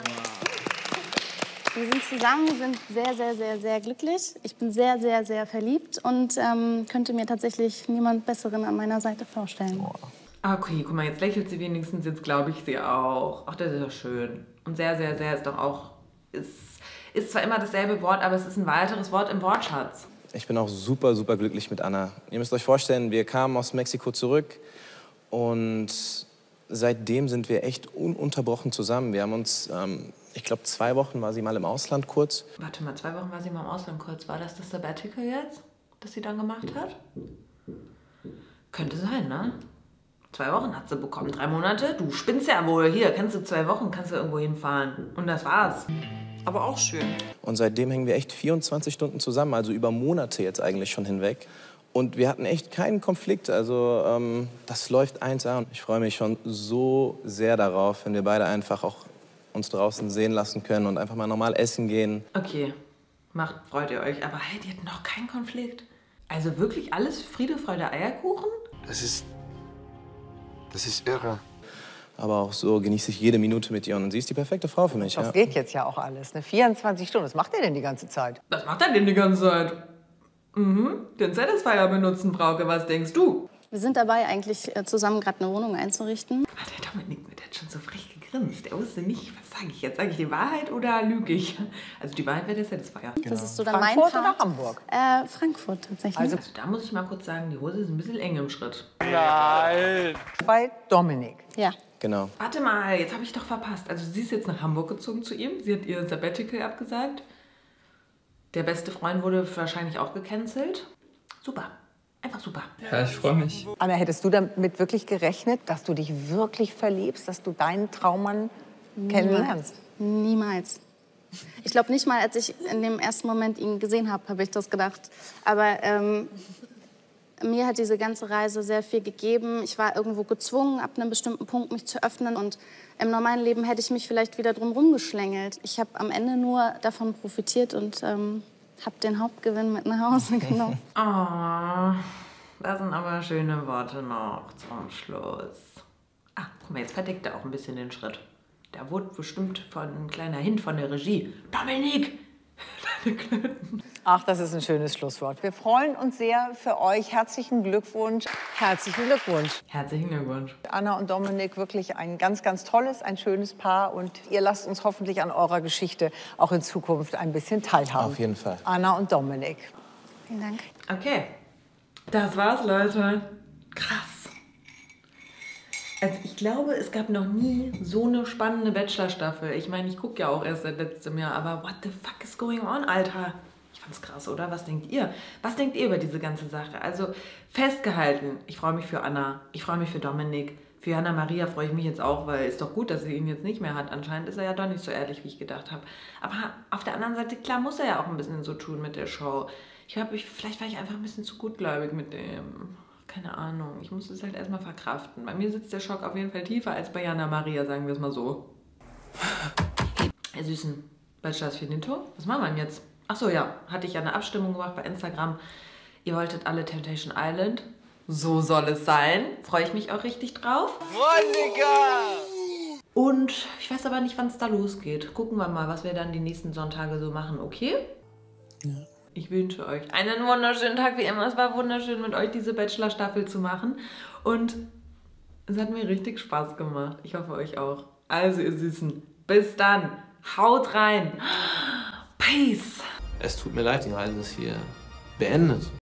Wir sind zusammen, wir sind sehr, sehr, sehr, sehr glücklich. Ich bin sehr, sehr, sehr verliebt und ähm, könnte mir tatsächlich niemand Besseren an meiner Seite vorstellen. Okay, guck mal, jetzt lächelt sie wenigstens, jetzt glaube ich sie auch. Ach, das ist doch schön. Und sehr, sehr, sehr ist doch auch, ist, ist zwar immer dasselbe Wort, aber es ist ein weiteres Wort im Wortschatz. Ich bin auch super, super glücklich mit Anna. Ihr müsst euch vorstellen, wir kamen aus Mexiko zurück und seitdem sind wir echt ununterbrochen zusammen. Wir haben uns, ähm, ich glaube, zwei Wochen war sie mal im Ausland kurz. Warte mal, zwei Wochen war sie mal im Ausland kurz. War das das Sabbatical jetzt, das sie dann gemacht hat? Könnte sein, ne? Zwei Wochen hat sie bekommen, drei Monate. Du spinnst ja wohl. Hier, kannst du zwei Wochen, kannst du irgendwo hinfahren. Und das war's. Aber auch schön. Und seitdem hängen wir echt vierundzwanzig Stunden zusammen, also über Monate jetzt eigentlich schon hinweg. Und wir hatten echt keinen Konflikt, also ähm, das läuft eins an. Ich freue mich schon so sehr darauf, wenn wir beide einfach auch uns draußen sehen lassen können und einfach mal normal essen gehen. Okay, macht, freut ihr euch. Aber hey, die hatten noch keinen Konflikt. Also wirklich alles Friede, Freude, Eierkuchen? Das ist... das ist irre. Aber auch so genieße ich jede Minute mit ihr und sie ist die perfekte Frau für mich. Das ja. geht jetzt ja auch alles, ne? vierundzwanzig Stunden, was macht ihr denn die ganze Zeit? Was macht er denn die ganze Zeit? Mhm, den Satisfier benutzen, Frauke, was denkst du? Wir sind dabei, eigentlich zusammen gerade eine Wohnung einzurichten. Ah, der Dominik, der hat schon so frech gegrinst. Der wusste nicht, was sage ich jetzt? Sage ich die Wahrheit oder lüge ich? Also die Wahrheit wäre der Satisfier. Genau. Das ist so dann Frankfurt mein Part. oder Hamburg? Äh, Frankfurt tatsächlich. Also, also da muss ich mal kurz sagen, die Hose ist ein bisschen eng im Schritt. Nein. Bei Dominik. Ja. Genau. Warte mal, jetzt habe ich doch verpasst. Also sie ist jetzt nach Hamburg gezogen zu ihm. Sie hat ihr Sabbatical abgesagt. Der beste Freund wurde wahrscheinlich auch gecancelt. Super. Einfach super. Ja, ich freue mich. Anna, hättest du damit wirklich gerechnet, dass du dich wirklich verliebst, dass du deinen Traummann kennenlernst? Niemals. Ich glaube nicht mal, als ich in dem ersten Moment ihn gesehen habe, habe ich das gedacht. Aber ähm, mir hat diese ganze Reise sehr viel gegeben. Ich war irgendwo gezwungen, ab einem bestimmten Punkt mich zu öffnen. Und im normalen Leben hätte ich mich vielleicht wieder drum rumgeschlängelt. Ich habe am Ende nur davon profitiert und ähm, habe den Hauptgewinn mit nach Hause genommen. Oh, das sind aber schöne Worte noch zum Schluss. Ah, guck mal, jetzt verdeckt er auch ein bisschen den Schritt. Da wurde bestimmt von ein kleiner Hint von der Regie. Dominik! Ach, das ist ein schönes Schlusswort. Wir freuen uns sehr für euch. Herzlichen Glückwunsch. Herzlichen Glückwunsch. Herzlichen Glückwunsch. Anna und Dominik, wirklich ein ganz, ganz tolles, ein schönes Paar. Und ihr lasst uns hoffentlich an eurer Geschichte auch in Zukunft ein bisschen teilhaben. Auf jeden Fall. Anna und Dominik. Vielen Dank. Okay, das war's, Leute. Krass. Also ich glaube, es gab noch nie so eine spannende Bachelor-Staffel. Ich meine, ich gucke ja auch erst seit letztem Jahr, aber what the fuck is going on, Alter? Ich fand's krass, oder? Was denkt ihr? Was denkt ihr über diese ganze Sache? Also festgehalten, ich freue mich für Anna, ich freue mich für Dominik. Für Jana Maria freue ich mich jetzt auch, weil ist doch gut, dass sie ihn jetzt nicht mehr hat. Anscheinend ist er ja doch nicht so ehrlich, wie ich gedacht habe. Aber auf der anderen Seite, klar, muss er ja auch ein bisschen so tun mit der Show. Ich glaube, ich, vielleicht war ich einfach ein bisschen zu gutgläubig mit dem. Keine Ahnung, ich muss es halt erstmal verkraften. Bei mir sitzt der Schock auf jeden Fall tiefer als bei Jana Maria, sagen wir es mal so. Ihr Süßen, Bachelor ist finito. Was machen wir denn jetzt? Ach so, ja, hatte ich ja eine Abstimmung gemacht bei Instagram. Ihr wolltet alle Temptation Island. So soll es sein. Freue ich mich auch richtig drauf. Monika! Und ich weiß aber nicht, wann es da losgeht. Gucken wir mal, was wir dann die nächsten Sonntage so machen, okay? Ja. Ich wünsche euch einen wunderschönen Tag, wie immer. Es war wunderschön, mit euch diese Bachelor-Staffel zu machen. Und es hat mir richtig Spaß gemacht. Ich hoffe, euch auch. Also, ihr Süßen, bis dann. Haut rein. Peace. Es tut mir leid, die Reise ist hier beendet.